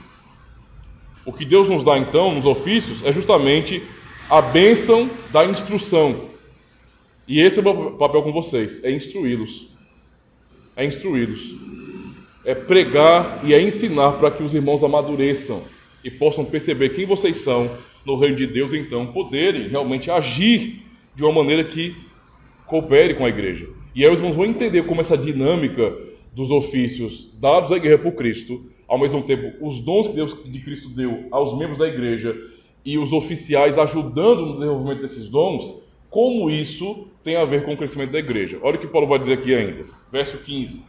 O que Deus nos dá então, nos ofícios, é justamente a bênção da instrução. E esse é o meu papel com vocês, é instruí-los. É instruí-los. É pregar e é ensinar para que os irmãos amadureçam e possam perceber quem vocês são no reino de Deus, então poderem realmente agir de uma maneira que coopere com a igreja. E aí os irmãos vão entender como essa dinâmica dos ofícios dados à igreja por Cristo, ao mesmo tempo os dons que Deus de Cristo deu aos membros da igreja e os oficiais ajudando no desenvolvimento desses dons, como isso tem a ver com o crescimento da igreja. Olha o que Paulo vai dizer aqui ainda, verso 15.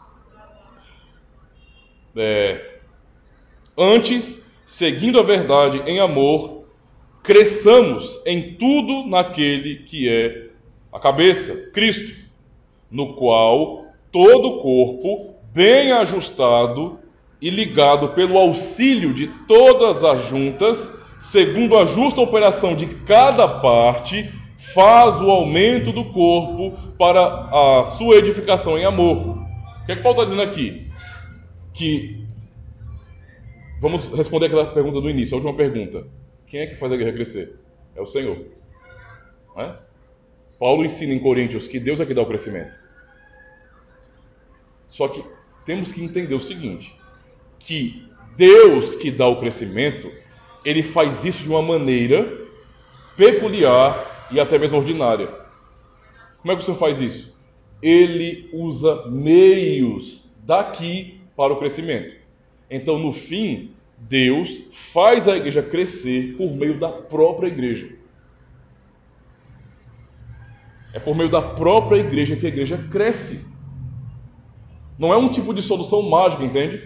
Antes, seguindo a verdade em amor, cresçamos em tudo naquele que é a cabeça, Cristo, no qual todo o corpo, bem ajustado e ligado pelo auxílio de todas as juntas, segundo a justa operação de cada parte, faz o aumento do corpo para a sua edificação em amor. O que é que Paulo está dizendo aqui? Que, vamos responder aquela pergunta do início, a última pergunta. Quem é que faz a igreja crescer? É o Senhor. Não é? Paulo ensina em Coríntios que Deus é que dá o crescimento. Só que temos que entender o seguinte, que Deus que dá o crescimento, Ele faz isso de uma maneira peculiar e até mesmo ordinária. Como é que o Senhor faz isso? Ele usa meios daqui para o crescimento. Então, no fim, Deus faz a igreja crescer por meio da própria igreja. É por meio da própria igreja que a igreja cresce. Não é um tipo de solução mágica, entende?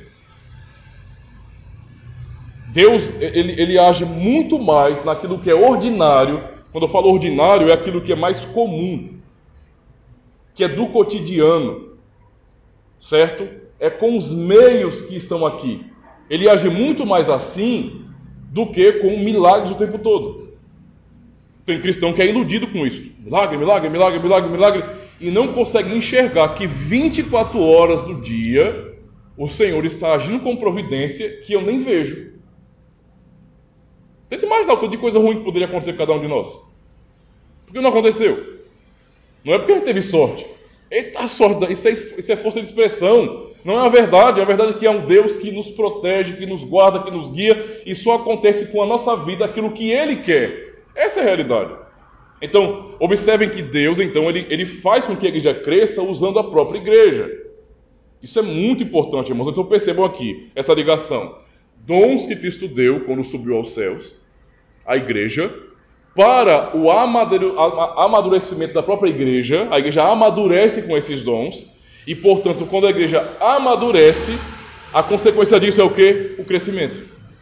Deus, ele age muito mais naquilo que é ordinário. Quando eu falo ordinário, é aquilo que é mais comum, que é do cotidiano, certo? É com os meios que estão aqui. Ele age muito mais assim do que com milagres o tempo todo. Tem cristão que é iludido com isso. Milagre, milagre, milagre, milagre, milagre. E não consegue enxergar que 24 horas do dia o Senhor está agindo com providência que eu nem vejo. Tenta imaginar o tanto de coisa ruim que poderia acontecer com cada um de nós. Por que não aconteceu? Não é porque a gente teve sorte. Eita, sorte, isso é força de expressão. Não é a verdade. A verdade é que é um Deus que nos protege, que nos guarda, que nos guia. E só acontece com a nossa vida aquilo que Ele quer. Essa é a realidade. Então, observem que Deus, então, ele faz com que a igreja cresça usando a própria igreja. Isso é muito importante, irmãos. Então percebam aqui essa ligação. Dons que Cristo deu quando subiu aos céus, a igreja, para o amadurecimento da própria igreja. A igreja amadurece com esses dons. E, portanto, quando a igreja amadurece, a consequência disso é o quê? O crescimento.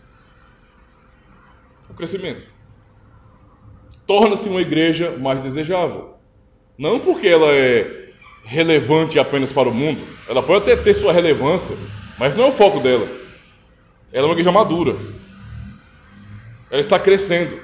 O crescimento. Torna-se uma igreja mais desejável. Não porque ela é relevante apenas para o mundo. Ela pode até ter sua relevância, mas não é o foco dela. Ela é uma igreja madura. Ela está crescendo.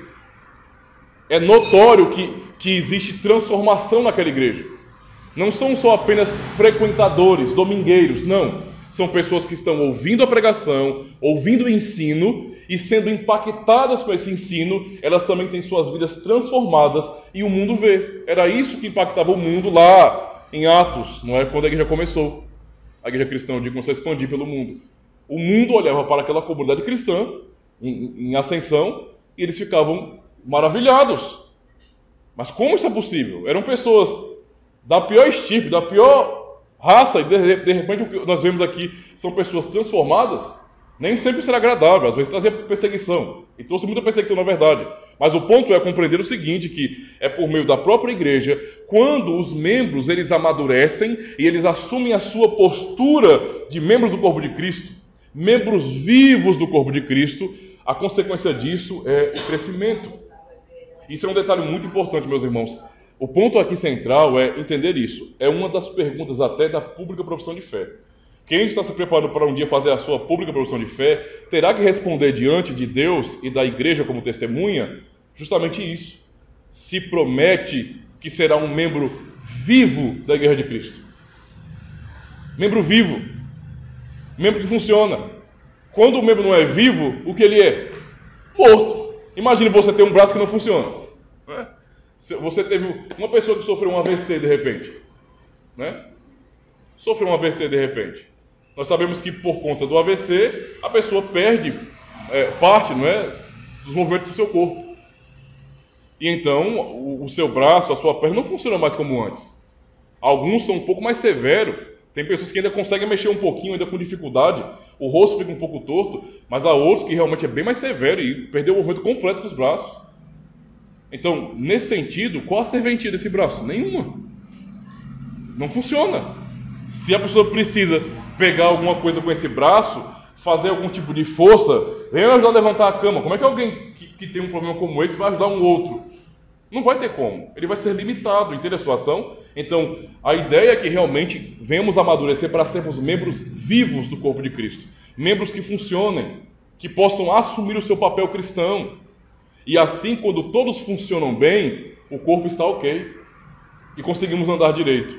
É notório que existe transformação naquela igreja. Não são só apenas frequentadores, domingueiros, não. São pessoas que estão ouvindo a pregação, ouvindo o ensino e sendo impactadas com esse ensino, elas também têm suas vidas transformadas e o mundo vê. Era isso que impactava o mundo lá em Atos, não é? Quando a igreja começou. A igreja cristã, eu digo, começou a expandir pelo mundo. O mundo olhava para aquela comunidade cristã, em ascensão, e eles ficavam maravilhados. Mas como isso é possível? Eram pessoas da pior estirpe, da pior raça, e de repente o que nós vemos aqui são pessoas transformadas. Nem sempre será agradável, às vezes trazia perseguição, e trouxe muita perseguição na verdade. Mas o ponto é compreender o seguinte, que é por meio da própria igreja, quando os membros eles amadurecem e eles assumem a sua postura de membros do corpo de Cristo, membros vivos do corpo de Cristo, a consequência disso é o crescimento. Isso é um detalhe muito importante, meus irmãos. O ponto aqui central é entender isso. É uma das perguntas até da pública profissão de fé. Quem está se preparando para um dia fazer a sua pública profissão de fé terá que responder diante de Deus e da igreja como testemunha justamente isso. Se promete que será um membro vivo da igreja de Cristo. Membro vivo. Membro que funciona. Quando o membro não é vivo, o que ele é? Morto. Imagine você ter um braço que não funciona. Né? Você teve uma pessoa que sofreu um AVC de repente. Né? Sofreu um AVC de repente. Nós sabemos que por conta do AVC, a pessoa perde parte, não é, dos movimentos do seu corpo. E então, o seu braço, a sua perna não funciona mais como antes. Alguns são um pouco mais severos. Tem pessoas que ainda conseguem mexer um pouquinho, ainda com dificuldade. O rosto fica um pouco torto, mas há outros que realmente é bem mais severo e perdeu o movimento completo dos braços. Então, nesse sentido, qual a serventia desse braço? Nenhuma. Não funciona. Se a pessoa precisa pegar alguma coisa com esse braço, fazer algum tipo de força, vem ajudar a levantar a cama. Como é que alguém que tem um problema como esse vai ajudar um outro? Não vai ter como. Ele vai ser limitado, entende a situação? Então, a ideia é que realmente venhamos amadurecer para sermos membros vivos do corpo de Cristo. Membros que funcionem, que possam assumir o seu papel cristão. E assim, quando todos funcionam bem, o corpo está ok. E conseguimos andar direito.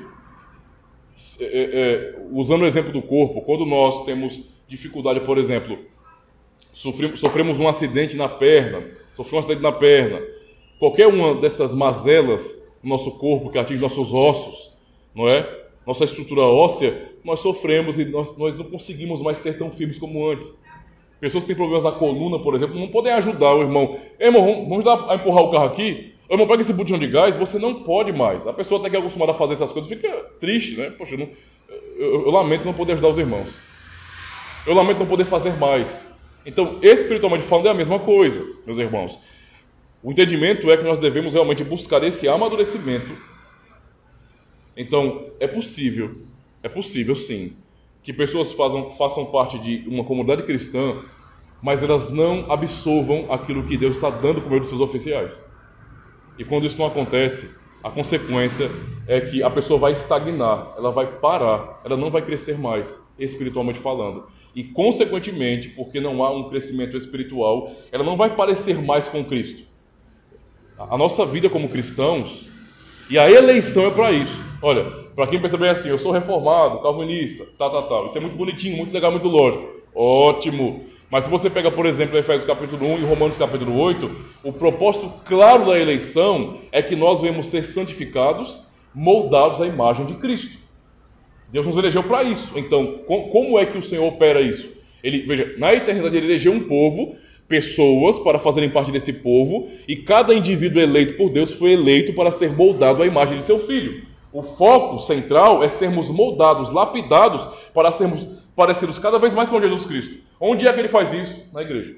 Usando o exemplo do corpo, quando nós temos dificuldade, por exemplo, sofremos um acidente na perna, qualquer uma dessas mazelas no nosso corpo que atinge nossos ossos, não é? Nossa estrutura óssea, nós sofremos e nós não conseguimos mais ser tão firmes como antes. Pessoas que têm problemas na coluna, por exemplo, não podem ajudar o irmão. Irmão, vamos ajudar a empurrar o carro aqui? O irmão, pega esse botijão de gás, você não pode mais. A pessoa até que é acostumada a fazer essas coisas fica triste, né? Poxa, eu lamento não poder ajudar os irmãos. Eu lamento não poder fazer mais. Então, espiritualmente falando, é a mesma coisa, meus irmãos. O entendimento é que nós devemos realmente buscar esse amadurecimento Então, é possível sim, que pessoas façam parte de uma comunidade cristã, mas elas não absorvam aquilo que Deus está dando por meio dos seus oficiais. E quando isso não acontece, a consequência é que a pessoa vai estagnar, ela vai parar, ela não vai crescer mais, espiritualmente falando. E, consequentemente, porque não há um crescimento espiritual, ela não vai parecer mais com Cristo. A nossa vida como cristãos, e a eleição é para isso. Olha, para quem pensa bem assim, eu sou reformado, calvinista, tal. Isso é muito bonitinho, muito legal, muito lógico. Ótimo. Mas se você pega, por exemplo, Efésios capítulo 1 e Romanos capítulo 8, o propósito claro da eleição é que nós venhamos ser santificados, moldados à imagem de Cristo. Deus nos elegeu para isso. Então, como é que o Senhor opera isso? Veja, na eternidade ele elegeu um povo, pessoas para fazerem parte desse povo, e cada indivíduo eleito por Deus foi eleito para ser moldado à imagem de seu Filho. O foco central é sermos moldados, lapidados, para sermos parecidos cada vez mais com Jesus Cristo. Onde é que ele faz isso? Na igreja.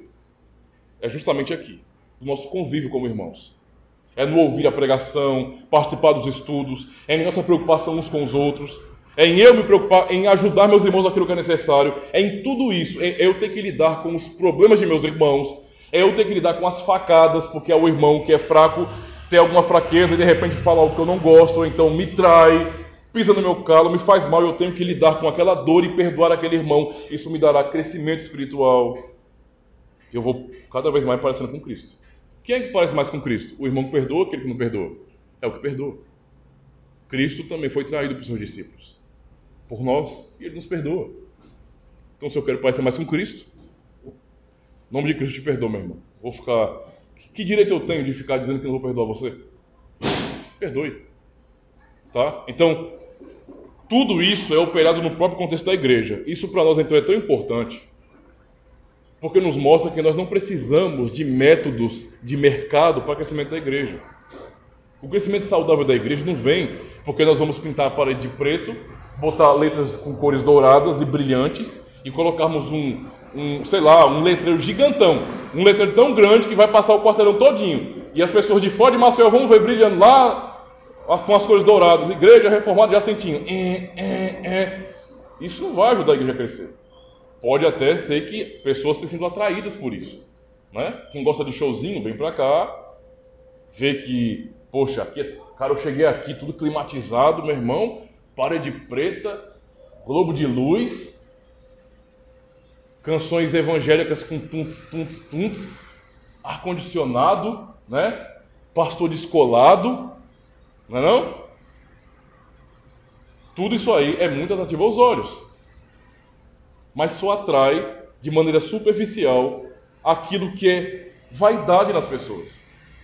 É justamente aqui, no nosso convívio como irmãos. É no ouvir a pregação, participar dos estudos, é em nossa preocupação uns com os outros, é em eu me preocupar, em ajudar meus irmãos naquilo que é necessário, é em tudo isso, é eu ter que lidar com os problemas de meus irmãos, é eu ter que lidar com as facadas, porque é o irmão que é fraco, tem alguma fraqueza e de repente fala algo que eu não gosto, ou então me trai, pisa no meu calo, me faz mal, eu tenho que lidar com aquela dor e perdoar aquele irmão. Isso me dará crescimento espiritual. Eu vou cada vez mais parecendo com Cristo. Quem é que parece mais com Cristo? O irmão que perdoa ou aquele que não perdoa? É o que perdoa. Cristo também foi traído por seus discípulos. Por nós, e ele nos perdoa. Então, se eu quero parecer mais com Cristo, em nome de Cristo te perdoa, meu irmão. Vou ficar... Que direito eu tenho de ficar dizendo que não vou perdoar você? Perdoe. Tá? Então, tudo isso é operado no próprio contexto da igreja. Isso para nós, então, é tão importante, porque nos mostra que nós não precisamos de métodos de mercado para o crescimento da igreja. O crescimento saudável da igreja não vem porque nós vamos pintar a parede de preto, botar letras com cores douradas e brilhantes e colocarmos um letreiro gigantão, um letreiro tão grande que vai passar o quarteirão todinho. E as pessoas de fora de Maceió vão ver brilhando lá com as cores douradas, igreja reformada de Jacentinho. Isso não vai ajudar a igreja a crescer. Pode até ser que pessoas se sintam atraídas por isso, né? Quem gosta de showzinho, vem pra cá, vê que, poxa, aqui, cara, eu cheguei aqui tudo climatizado, meu irmão, parede preta, globo de luz, canções evangélicas com tunts, ar-condicionado, né? Pastor descolado, não é não? Tudo isso aí é muito atrativo aos olhos, mas só atrai de maneira superficial aquilo que é vaidade nas pessoas.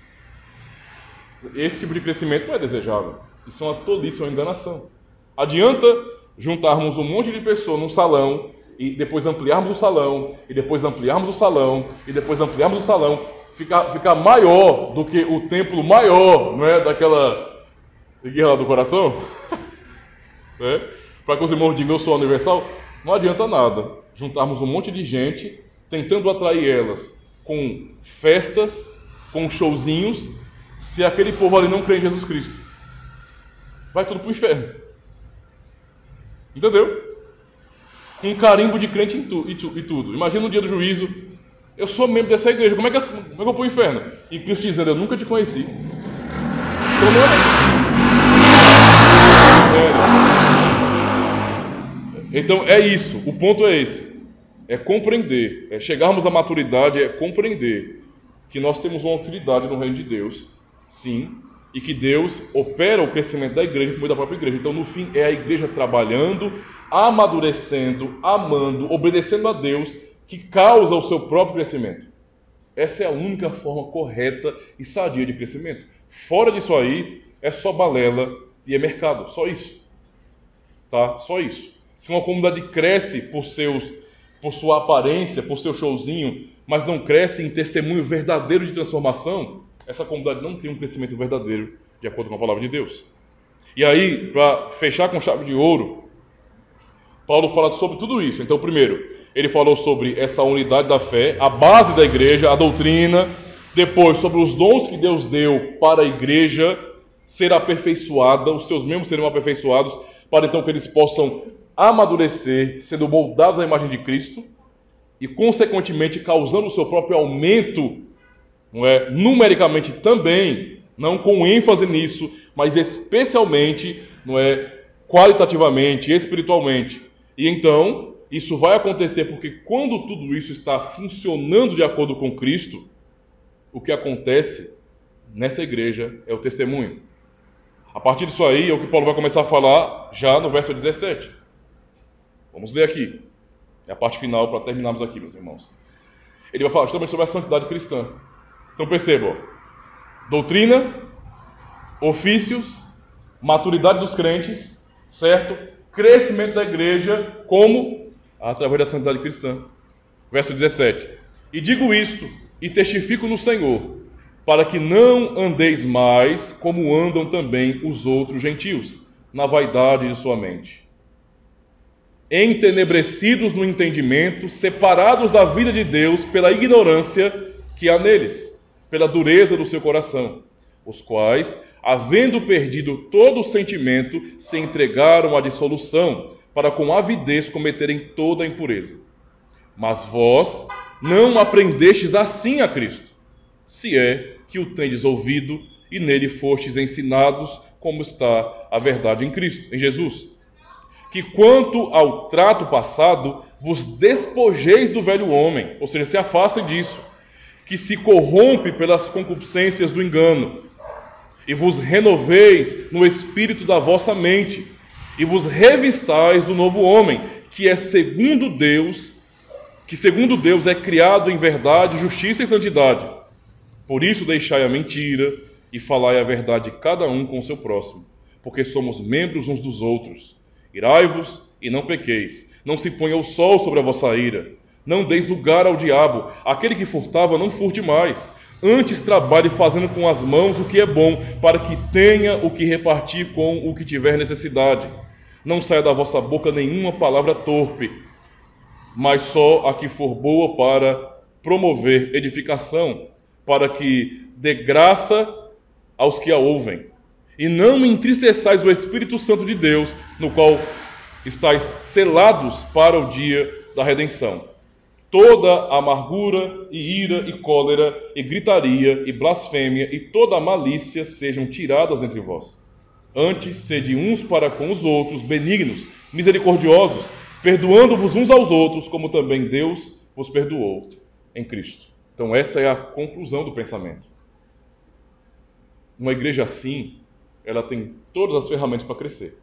Esse tipo de crescimento não é desejável. Isso é uma tolice, é uma enganação. Adianta juntarmos um monte de pessoas num salão e depois ampliarmos o salão, e depois ampliarmos o salão, e depois ampliarmos o salão, ficar maior do que o templo maior, não é? Daquela guerra do coração, né? Para que os irmãos digam eu sou universal, não adianta nada juntarmos um monte de gente tentando atrair elas com festas, com showzinhos, se aquele povo ali não crê em Jesus Cristo. Vai tudo para o inferno. Entendeu? Com um carimbo de crente e tudo. Imagina no dia do juízo, eu sou membro dessa igreja, como é que eu vou para o inferno? E Cristo dizendo, eu nunca te conheci. Então não é. Então é isso, o ponto é esse. É compreender, é chegarmos à maturidade, é compreender que nós temos uma utilidade no reino de Deus, sim, e que Deus opera o crescimento da igreja por meio da própria igreja. Então, no fim, é a igreja trabalhando, amadurecendo, amando, obedecendo a Deus, que causa o seu próprio crescimento. Essa é a única forma correta e sadia de crescimento. Fora disso aí, é só balela e é mercado, só isso. Tá? Só isso. Se uma comunidade cresce por sua aparência, por seu showzinho, mas não cresce em testemunho verdadeiro de transformação, essa comunidade não tem um crescimento verdadeiro, de acordo com a palavra de Deus. E aí, para fechar com chave de ouro, Paulo fala sobre tudo isso. Então, primeiro, ele falou sobre essa unidade da fé, a base da igreja, a doutrina. Depois, sobre os dons que Deus deu para a igreja ser aperfeiçoada, os seus membros serão aperfeiçoados, para então que eles possam amadurecer, sendo moldados à imagem de Cristo, e consequentemente causando o seu próprio aumento, não é, numericamente também, não com ênfase nisso, mas especialmente, não é, qualitativamente, espiritualmente. E então, isso vai acontecer porque quando tudo isso está funcionando de acordo com Cristo, o que acontece nessa igreja é o testemunho. A partir disso aí é o que Paulo vai começar a falar já no verso 17. Vamos ler aqui. É a parte final para terminarmos aqui, meus irmãos. Ele vai falar justamente sobre a santidade cristã. Então percebam, doutrina, ofícios, maturidade dos crentes, certo? Crescimento da igreja, como? Através da santidade cristã. Verso 17. E digo isto, e testifico no Senhor, para que não andeis mais como andam também os outros gentios, na vaidade de sua mente, entenebrecidos no entendimento, separados da vida de Deus pela ignorância que há neles, pela dureza do seu coração, os quais, havendo perdido todo o sentimento, se entregaram à dissolução, para com avidez cometerem toda a impureza. Mas vós não aprendestes assim a Cristo, se é que o tendes ouvido e nele fostes ensinados, como está a verdade em Cristo, em Jesus. Que quanto ao trato passado, vos despojeis do velho homem, ou seja, se afastem disso, que se corrompe pelas concupiscências do engano, e vos renoveis no espírito da vossa mente, e vos revistais do novo homem, que é segundo Deus, é criado em verdade, justiça e santidade. Por isso deixai a mentira e falai a verdade cada um com o seu próximo, porque somos membros uns dos outros. Irai-vos e não pequeis, não se ponha o sol sobre a vossa ira, não deis lugar ao diabo, aquele que furtava não furte mais, antes trabalhe fazendo com as mãos o que é bom, para que tenha o que repartir com o que tiver necessidade. Não saia da vossa boca nenhuma palavra torpe, mas só a que for boa para promover edificação, para que dê graça aos que a ouvem. E não me entristeçais o Espírito Santo de Deus, no qual estáis selados para o dia da redenção. Toda amargura e ira e cólera e gritaria e blasfêmia e toda malícia sejam tiradas dentre vós. Antes, sede uns para com os outros benignos, misericordiosos, perdoando-vos uns aos outros, como também Deus vos perdoou em Cristo. Então essa é a conclusão do pensamento. Uma igreja assim, ela tem todas as ferramentas para crescer.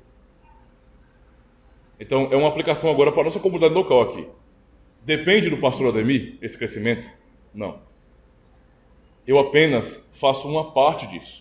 Então é uma aplicação agora para a nossa comunidade local aqui. Depende do pastor Ademir esse crescimento? Não. Eu apenas faço uma parte disso.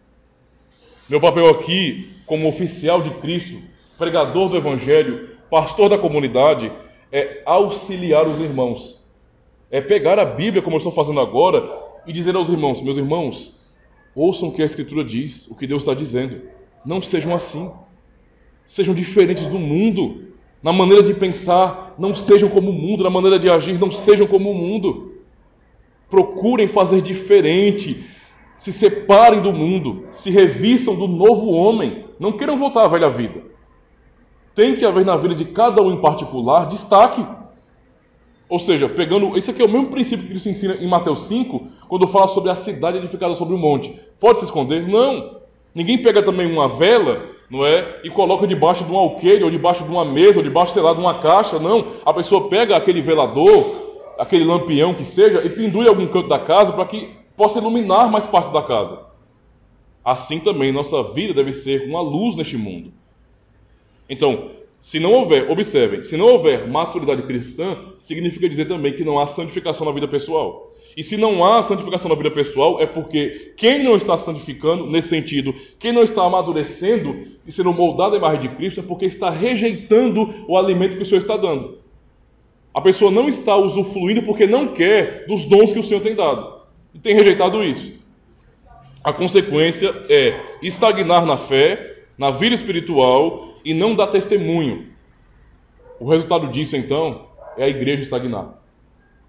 Meu papel aqui, como oficial de Cristo, pregador do Evangelho, pastor da comunidade, é auxiliar os irmãos. É pegar a Bíblia, como eu estou fazendo agora, e dizer aos irmãos: meus irmãos, ouçam o que a Escritura diz, o que Deus está dizendo. Não sejam assim. Sejam diferentes do mundo. Na maneira de pensar, não sejam como o mundo. Na maneira de agir, não sejam como o mundo. Procurem fazer diferente. Se separem do mundo. Se revistam do novo homem. Não queiram voltar à velha vida. Tem que haver na vida de cada um em particular destaque. Ou seja, pegando... Esse aqui é o mesmo princípio que Cristo ensina em Mateus 5, quando fala sobre a cidade edificada sobre o monte. Pode se esconder? Não. Ninguém pega também uma vela, não é? E coloca debaixo de um alqueire, ou debaixo de uma mesa, ou debaixo, sei lá, de uma caixa. Não. A pessoa pega aquele velador, aquele lampião que seja, e pendura em algum canto da casa para que possa iluminar mais parte da casa. Assim também nossa vida deve ser uma luz neste mundo. Então, se não houver, observem, se não houver maturidade cristã, significa dizer também que não há santificação na vida pessoal. E se não há santificação na vida pessoal, é porque quem não está santificando, nesse sentido, quem não está amadurecendo e sendo moldado à imagem de Cristo, é porque está rejeitando o alimento que o Senhor está dando. A pessoa não está usufruindo porque não quer dos dons que o Senhor tem dado. E tem rejeitado isso. A consequência é estagnar na fé, na vida espiritual, e não dar testemunho. O resultado disso, então, é a igreja estagnar.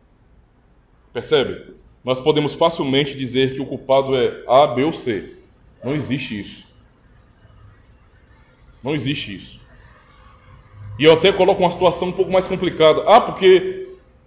Percebe? Nós podemos facilmente dizer que o culpado é A, B ou C. Não existe isso. Não existe isso. E eu até coloco uma situação um pouco mais complicada. Porque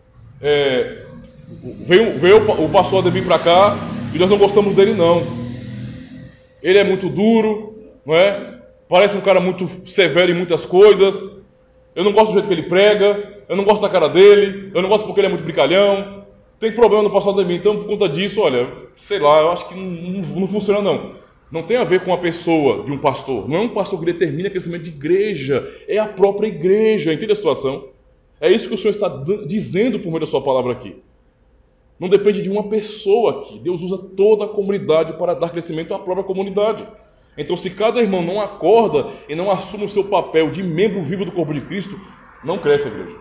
veio o pastor Ademir para cá e nós não gostamos dele, não. Ele é muito duro, não é? Parece um cara muito severo em muitas coisas. Eu não gosto do jeito que ele prega, eu não gosto da cara dele, eu não gosto porque ele é muito brincalhão. Tem problema no pastor Ademir, então por conta disso, olha, sei lá, eu acho que não funciona não. Não tem a ver com a pessoa de um pastor. Não é um pastor que determina o crescimento de igreja. É a própria igreja. Entende a situação? É isso que o Senhor está dizendo por meio da sua palavra aqui. Não depende de uma pessoa aqui. Deus usa toda a comunidade para dar crescimento à própria comunidade. Então, se cada irmão não acorda e não assume o seu papel de membro vivo do corpo de Cristo, não cresce a igreja.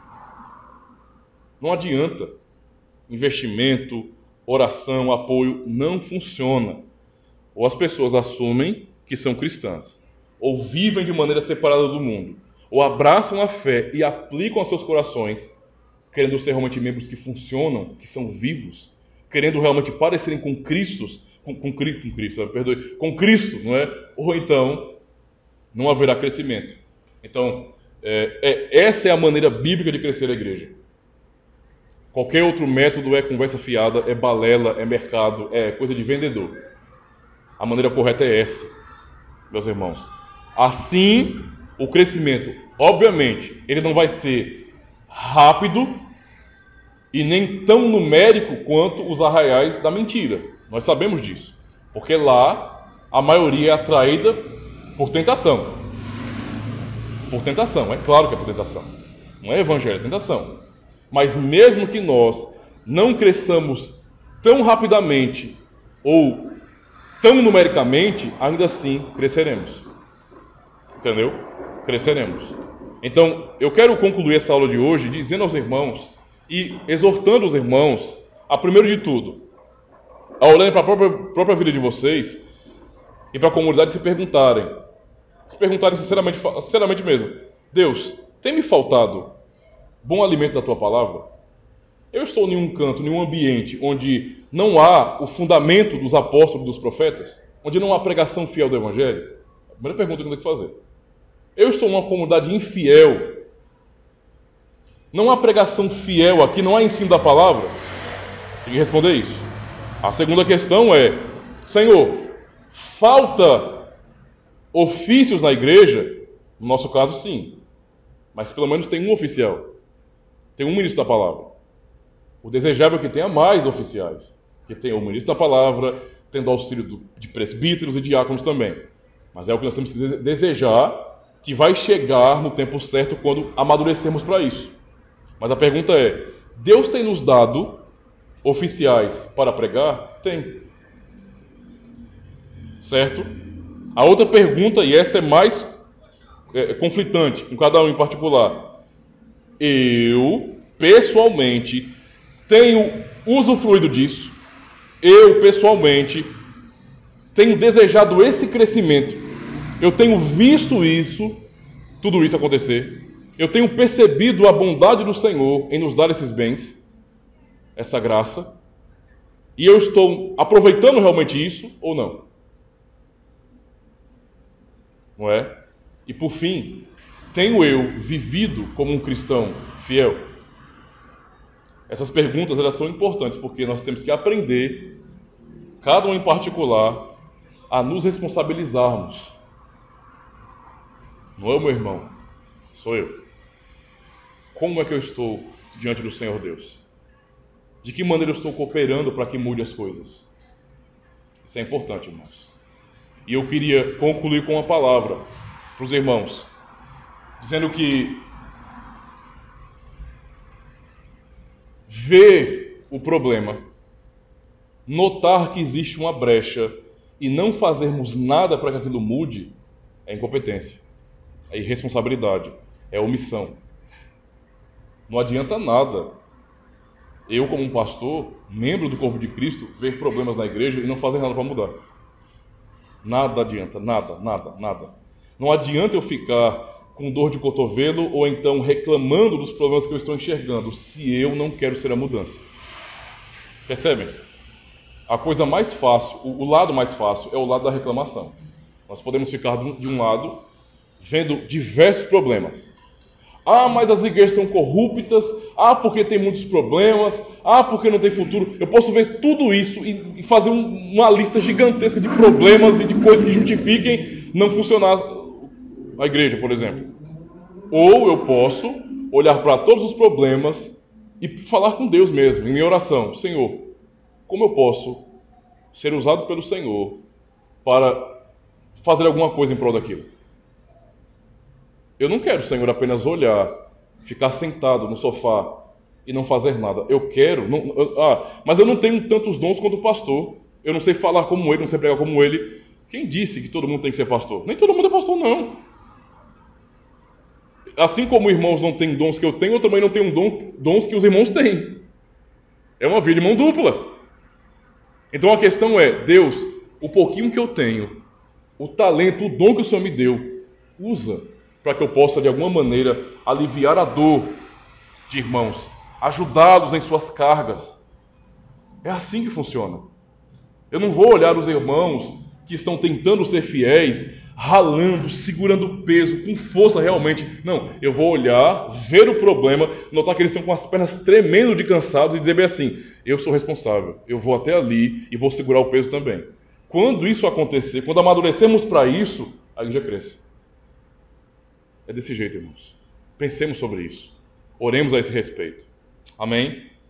Não adianta. Investimento, oração, apoio, não funciona. Ou as pessoas assumem que são cristãs, ou vivem de maneira separada do mundo, ou abraçam a fé e aplicam aos seus corações, querendo ser realmente membros que funcionam, que são vivos, querendo realmente parecerem com Cristo, com Cristo, não é? Ou então não haverá crescimento. Então, essa é a maneira bíblica de crescer a igreja. Qualquer outro método é conversa fiada, é balela, é mercado, é coisa de vendedor. A maneira correta é essa, meus irmãos. Assim, o crescimento, obviamente, ele não vai ser rápido e nem tão numérico quanto os arraiais da mentira. Nós sabemos disso, porque lá a maioria é atraída por tentação. Por tentação, é claro que é por tentação. Não é evangelho, é tentação. Mas mesmo que nós não cresçamos tão rapidamente ou tão numericamente, ainda assim cresceremos. Entendeu? Cresceremos. Então, eu quero concluir essa aula de hoje dizendo aos irmãos e exortando os irmãos a, primeiro de tudo, a olharem para a própria vida de vocês e para a comunidade se perguntarem sinceramente mesmo: Deus, tem me faltado bom alimento da tua palavra? Eu estou em um canto, em um ambiente onde não há o fundamento dos apóstolos e dos profetas, onde não há pregação fiel do evangelho? A primeira pergunta que eu tenho que fazer. Eu estou numa comunidade infiel, não há pregação fiel aqui, não há ensino da palavra? Tem que responder isso. A segunda questão é: Senhor, falta ofícios na igreja? No nosso caso, sim. Mas pelo menos tem um oficial, tem um ministro da palavra. O desejável é que tenha mais oficiais, que tenha o ministro da palavra, tendo auxílio de presbíteros e diáconos também. Mas é o que nós temos que desejar, que vai chegar no tempo certo quando amadurecermos para isso. Mas a pergunta é: Deus tem nos dado oficiais para pregar? Tem. Certo? A outra pergunta, e essa é mais conflitante, com cada um em particular. Eu, pessoalmente, tenho usufruído disso. Eu, pessoalmente, tenho desejado esse crescimento. Eu tenho visto isso, tudo isso acontecer. Eu tenho percebido a bondade do Senhor em nos dar esses bens, essa graça. E eu estou aproveitando realmente isso ou não? Não é? E por fim, tenho eu vivido como um cristão fiel? Essas perguntas, elas são importantes porque nós temos que aprender, cada um em particular, a nos responsabilizarmos. Não é o meu irmão, sou eu. Como é que eu estou diante do Senhor Deus? De que maneira eu estou cooperando para que mude as coisas? Isso é importante, irmãos. E eu queria concluir com uma palavra para os irmãos, dizendo que ver o problema, notar que existe uma brecha e não fazermos nada para que aquilo mude é incompetência, é irresponsabilidade, é omissão. Não adianta nada eu, como um pastor, membro do corpo de Cristo, ver problemas na igreja e não fazer nada para mudar. Nada adianta, nada. Não adianta eu ficar com dor de cotovelo ou então reclamando dos problemas que eu estou enxergando, se eu não quero ser a mudança. Percebem? a coisa mais fácil, o lado mais fácil é o lado da reclamação. Nós podemos ficar de um lado vendo diversos problemas. Ah, mas as igrejas são corruptas. Ah, porque tem muitos problemas. Ah, porque não tem futuro. Eu posso ver tudo isso e fazer uma lista gigantesca de problemas e de coisas que justifiquem não funcionar a igreja, por exemplo. Ou eu posso olhar para todos os problemas e falar com Deus mesmo, em minha oração. Senhor, como eu posso ser usado pelo Senhor para fazer alguma coisa em prol daquilo? Eu não quero, Senhor, apenas olhar, ficar sentado no sofá e não fazer nada. Eu quero... mas eu não tenho tantos dons quanto o pastor. Eu não sei falar como ele, não sei pregar como ele. Quem disse que todo mundo tem que ser pastor? Nem todo mundo é pastor, não. Assim como irmãos não têm dons que eu tenho, eu também não tenho dons que os irmãos têm. É uma via de mão dupla. Então a questão é, Deus, o pouquinho que eu tenho, o talento, o dom que o Senhor me deu, usa para que eu possa, de alguma maneira, aliviar a dor de irmãos, ajudá-los em suas cargas. É assim que funciona. Eu não vou olhar os irmãos que estão tentando ser fiéis, ralando, segurando peso, com força realmente. Não, eu vou olhar, ver o problema, notar que eles estão com as pernas tremendo de cansados e dizer bem assim, eu sou responsável, eu vou até ali e vou segurar o peso também. Quando isso acontecer, quando amadurecermos para isso, a igreja cresce. É desse jeito, irmãos. Pensemos sobre isso. Oremos a esse respeito. Amém?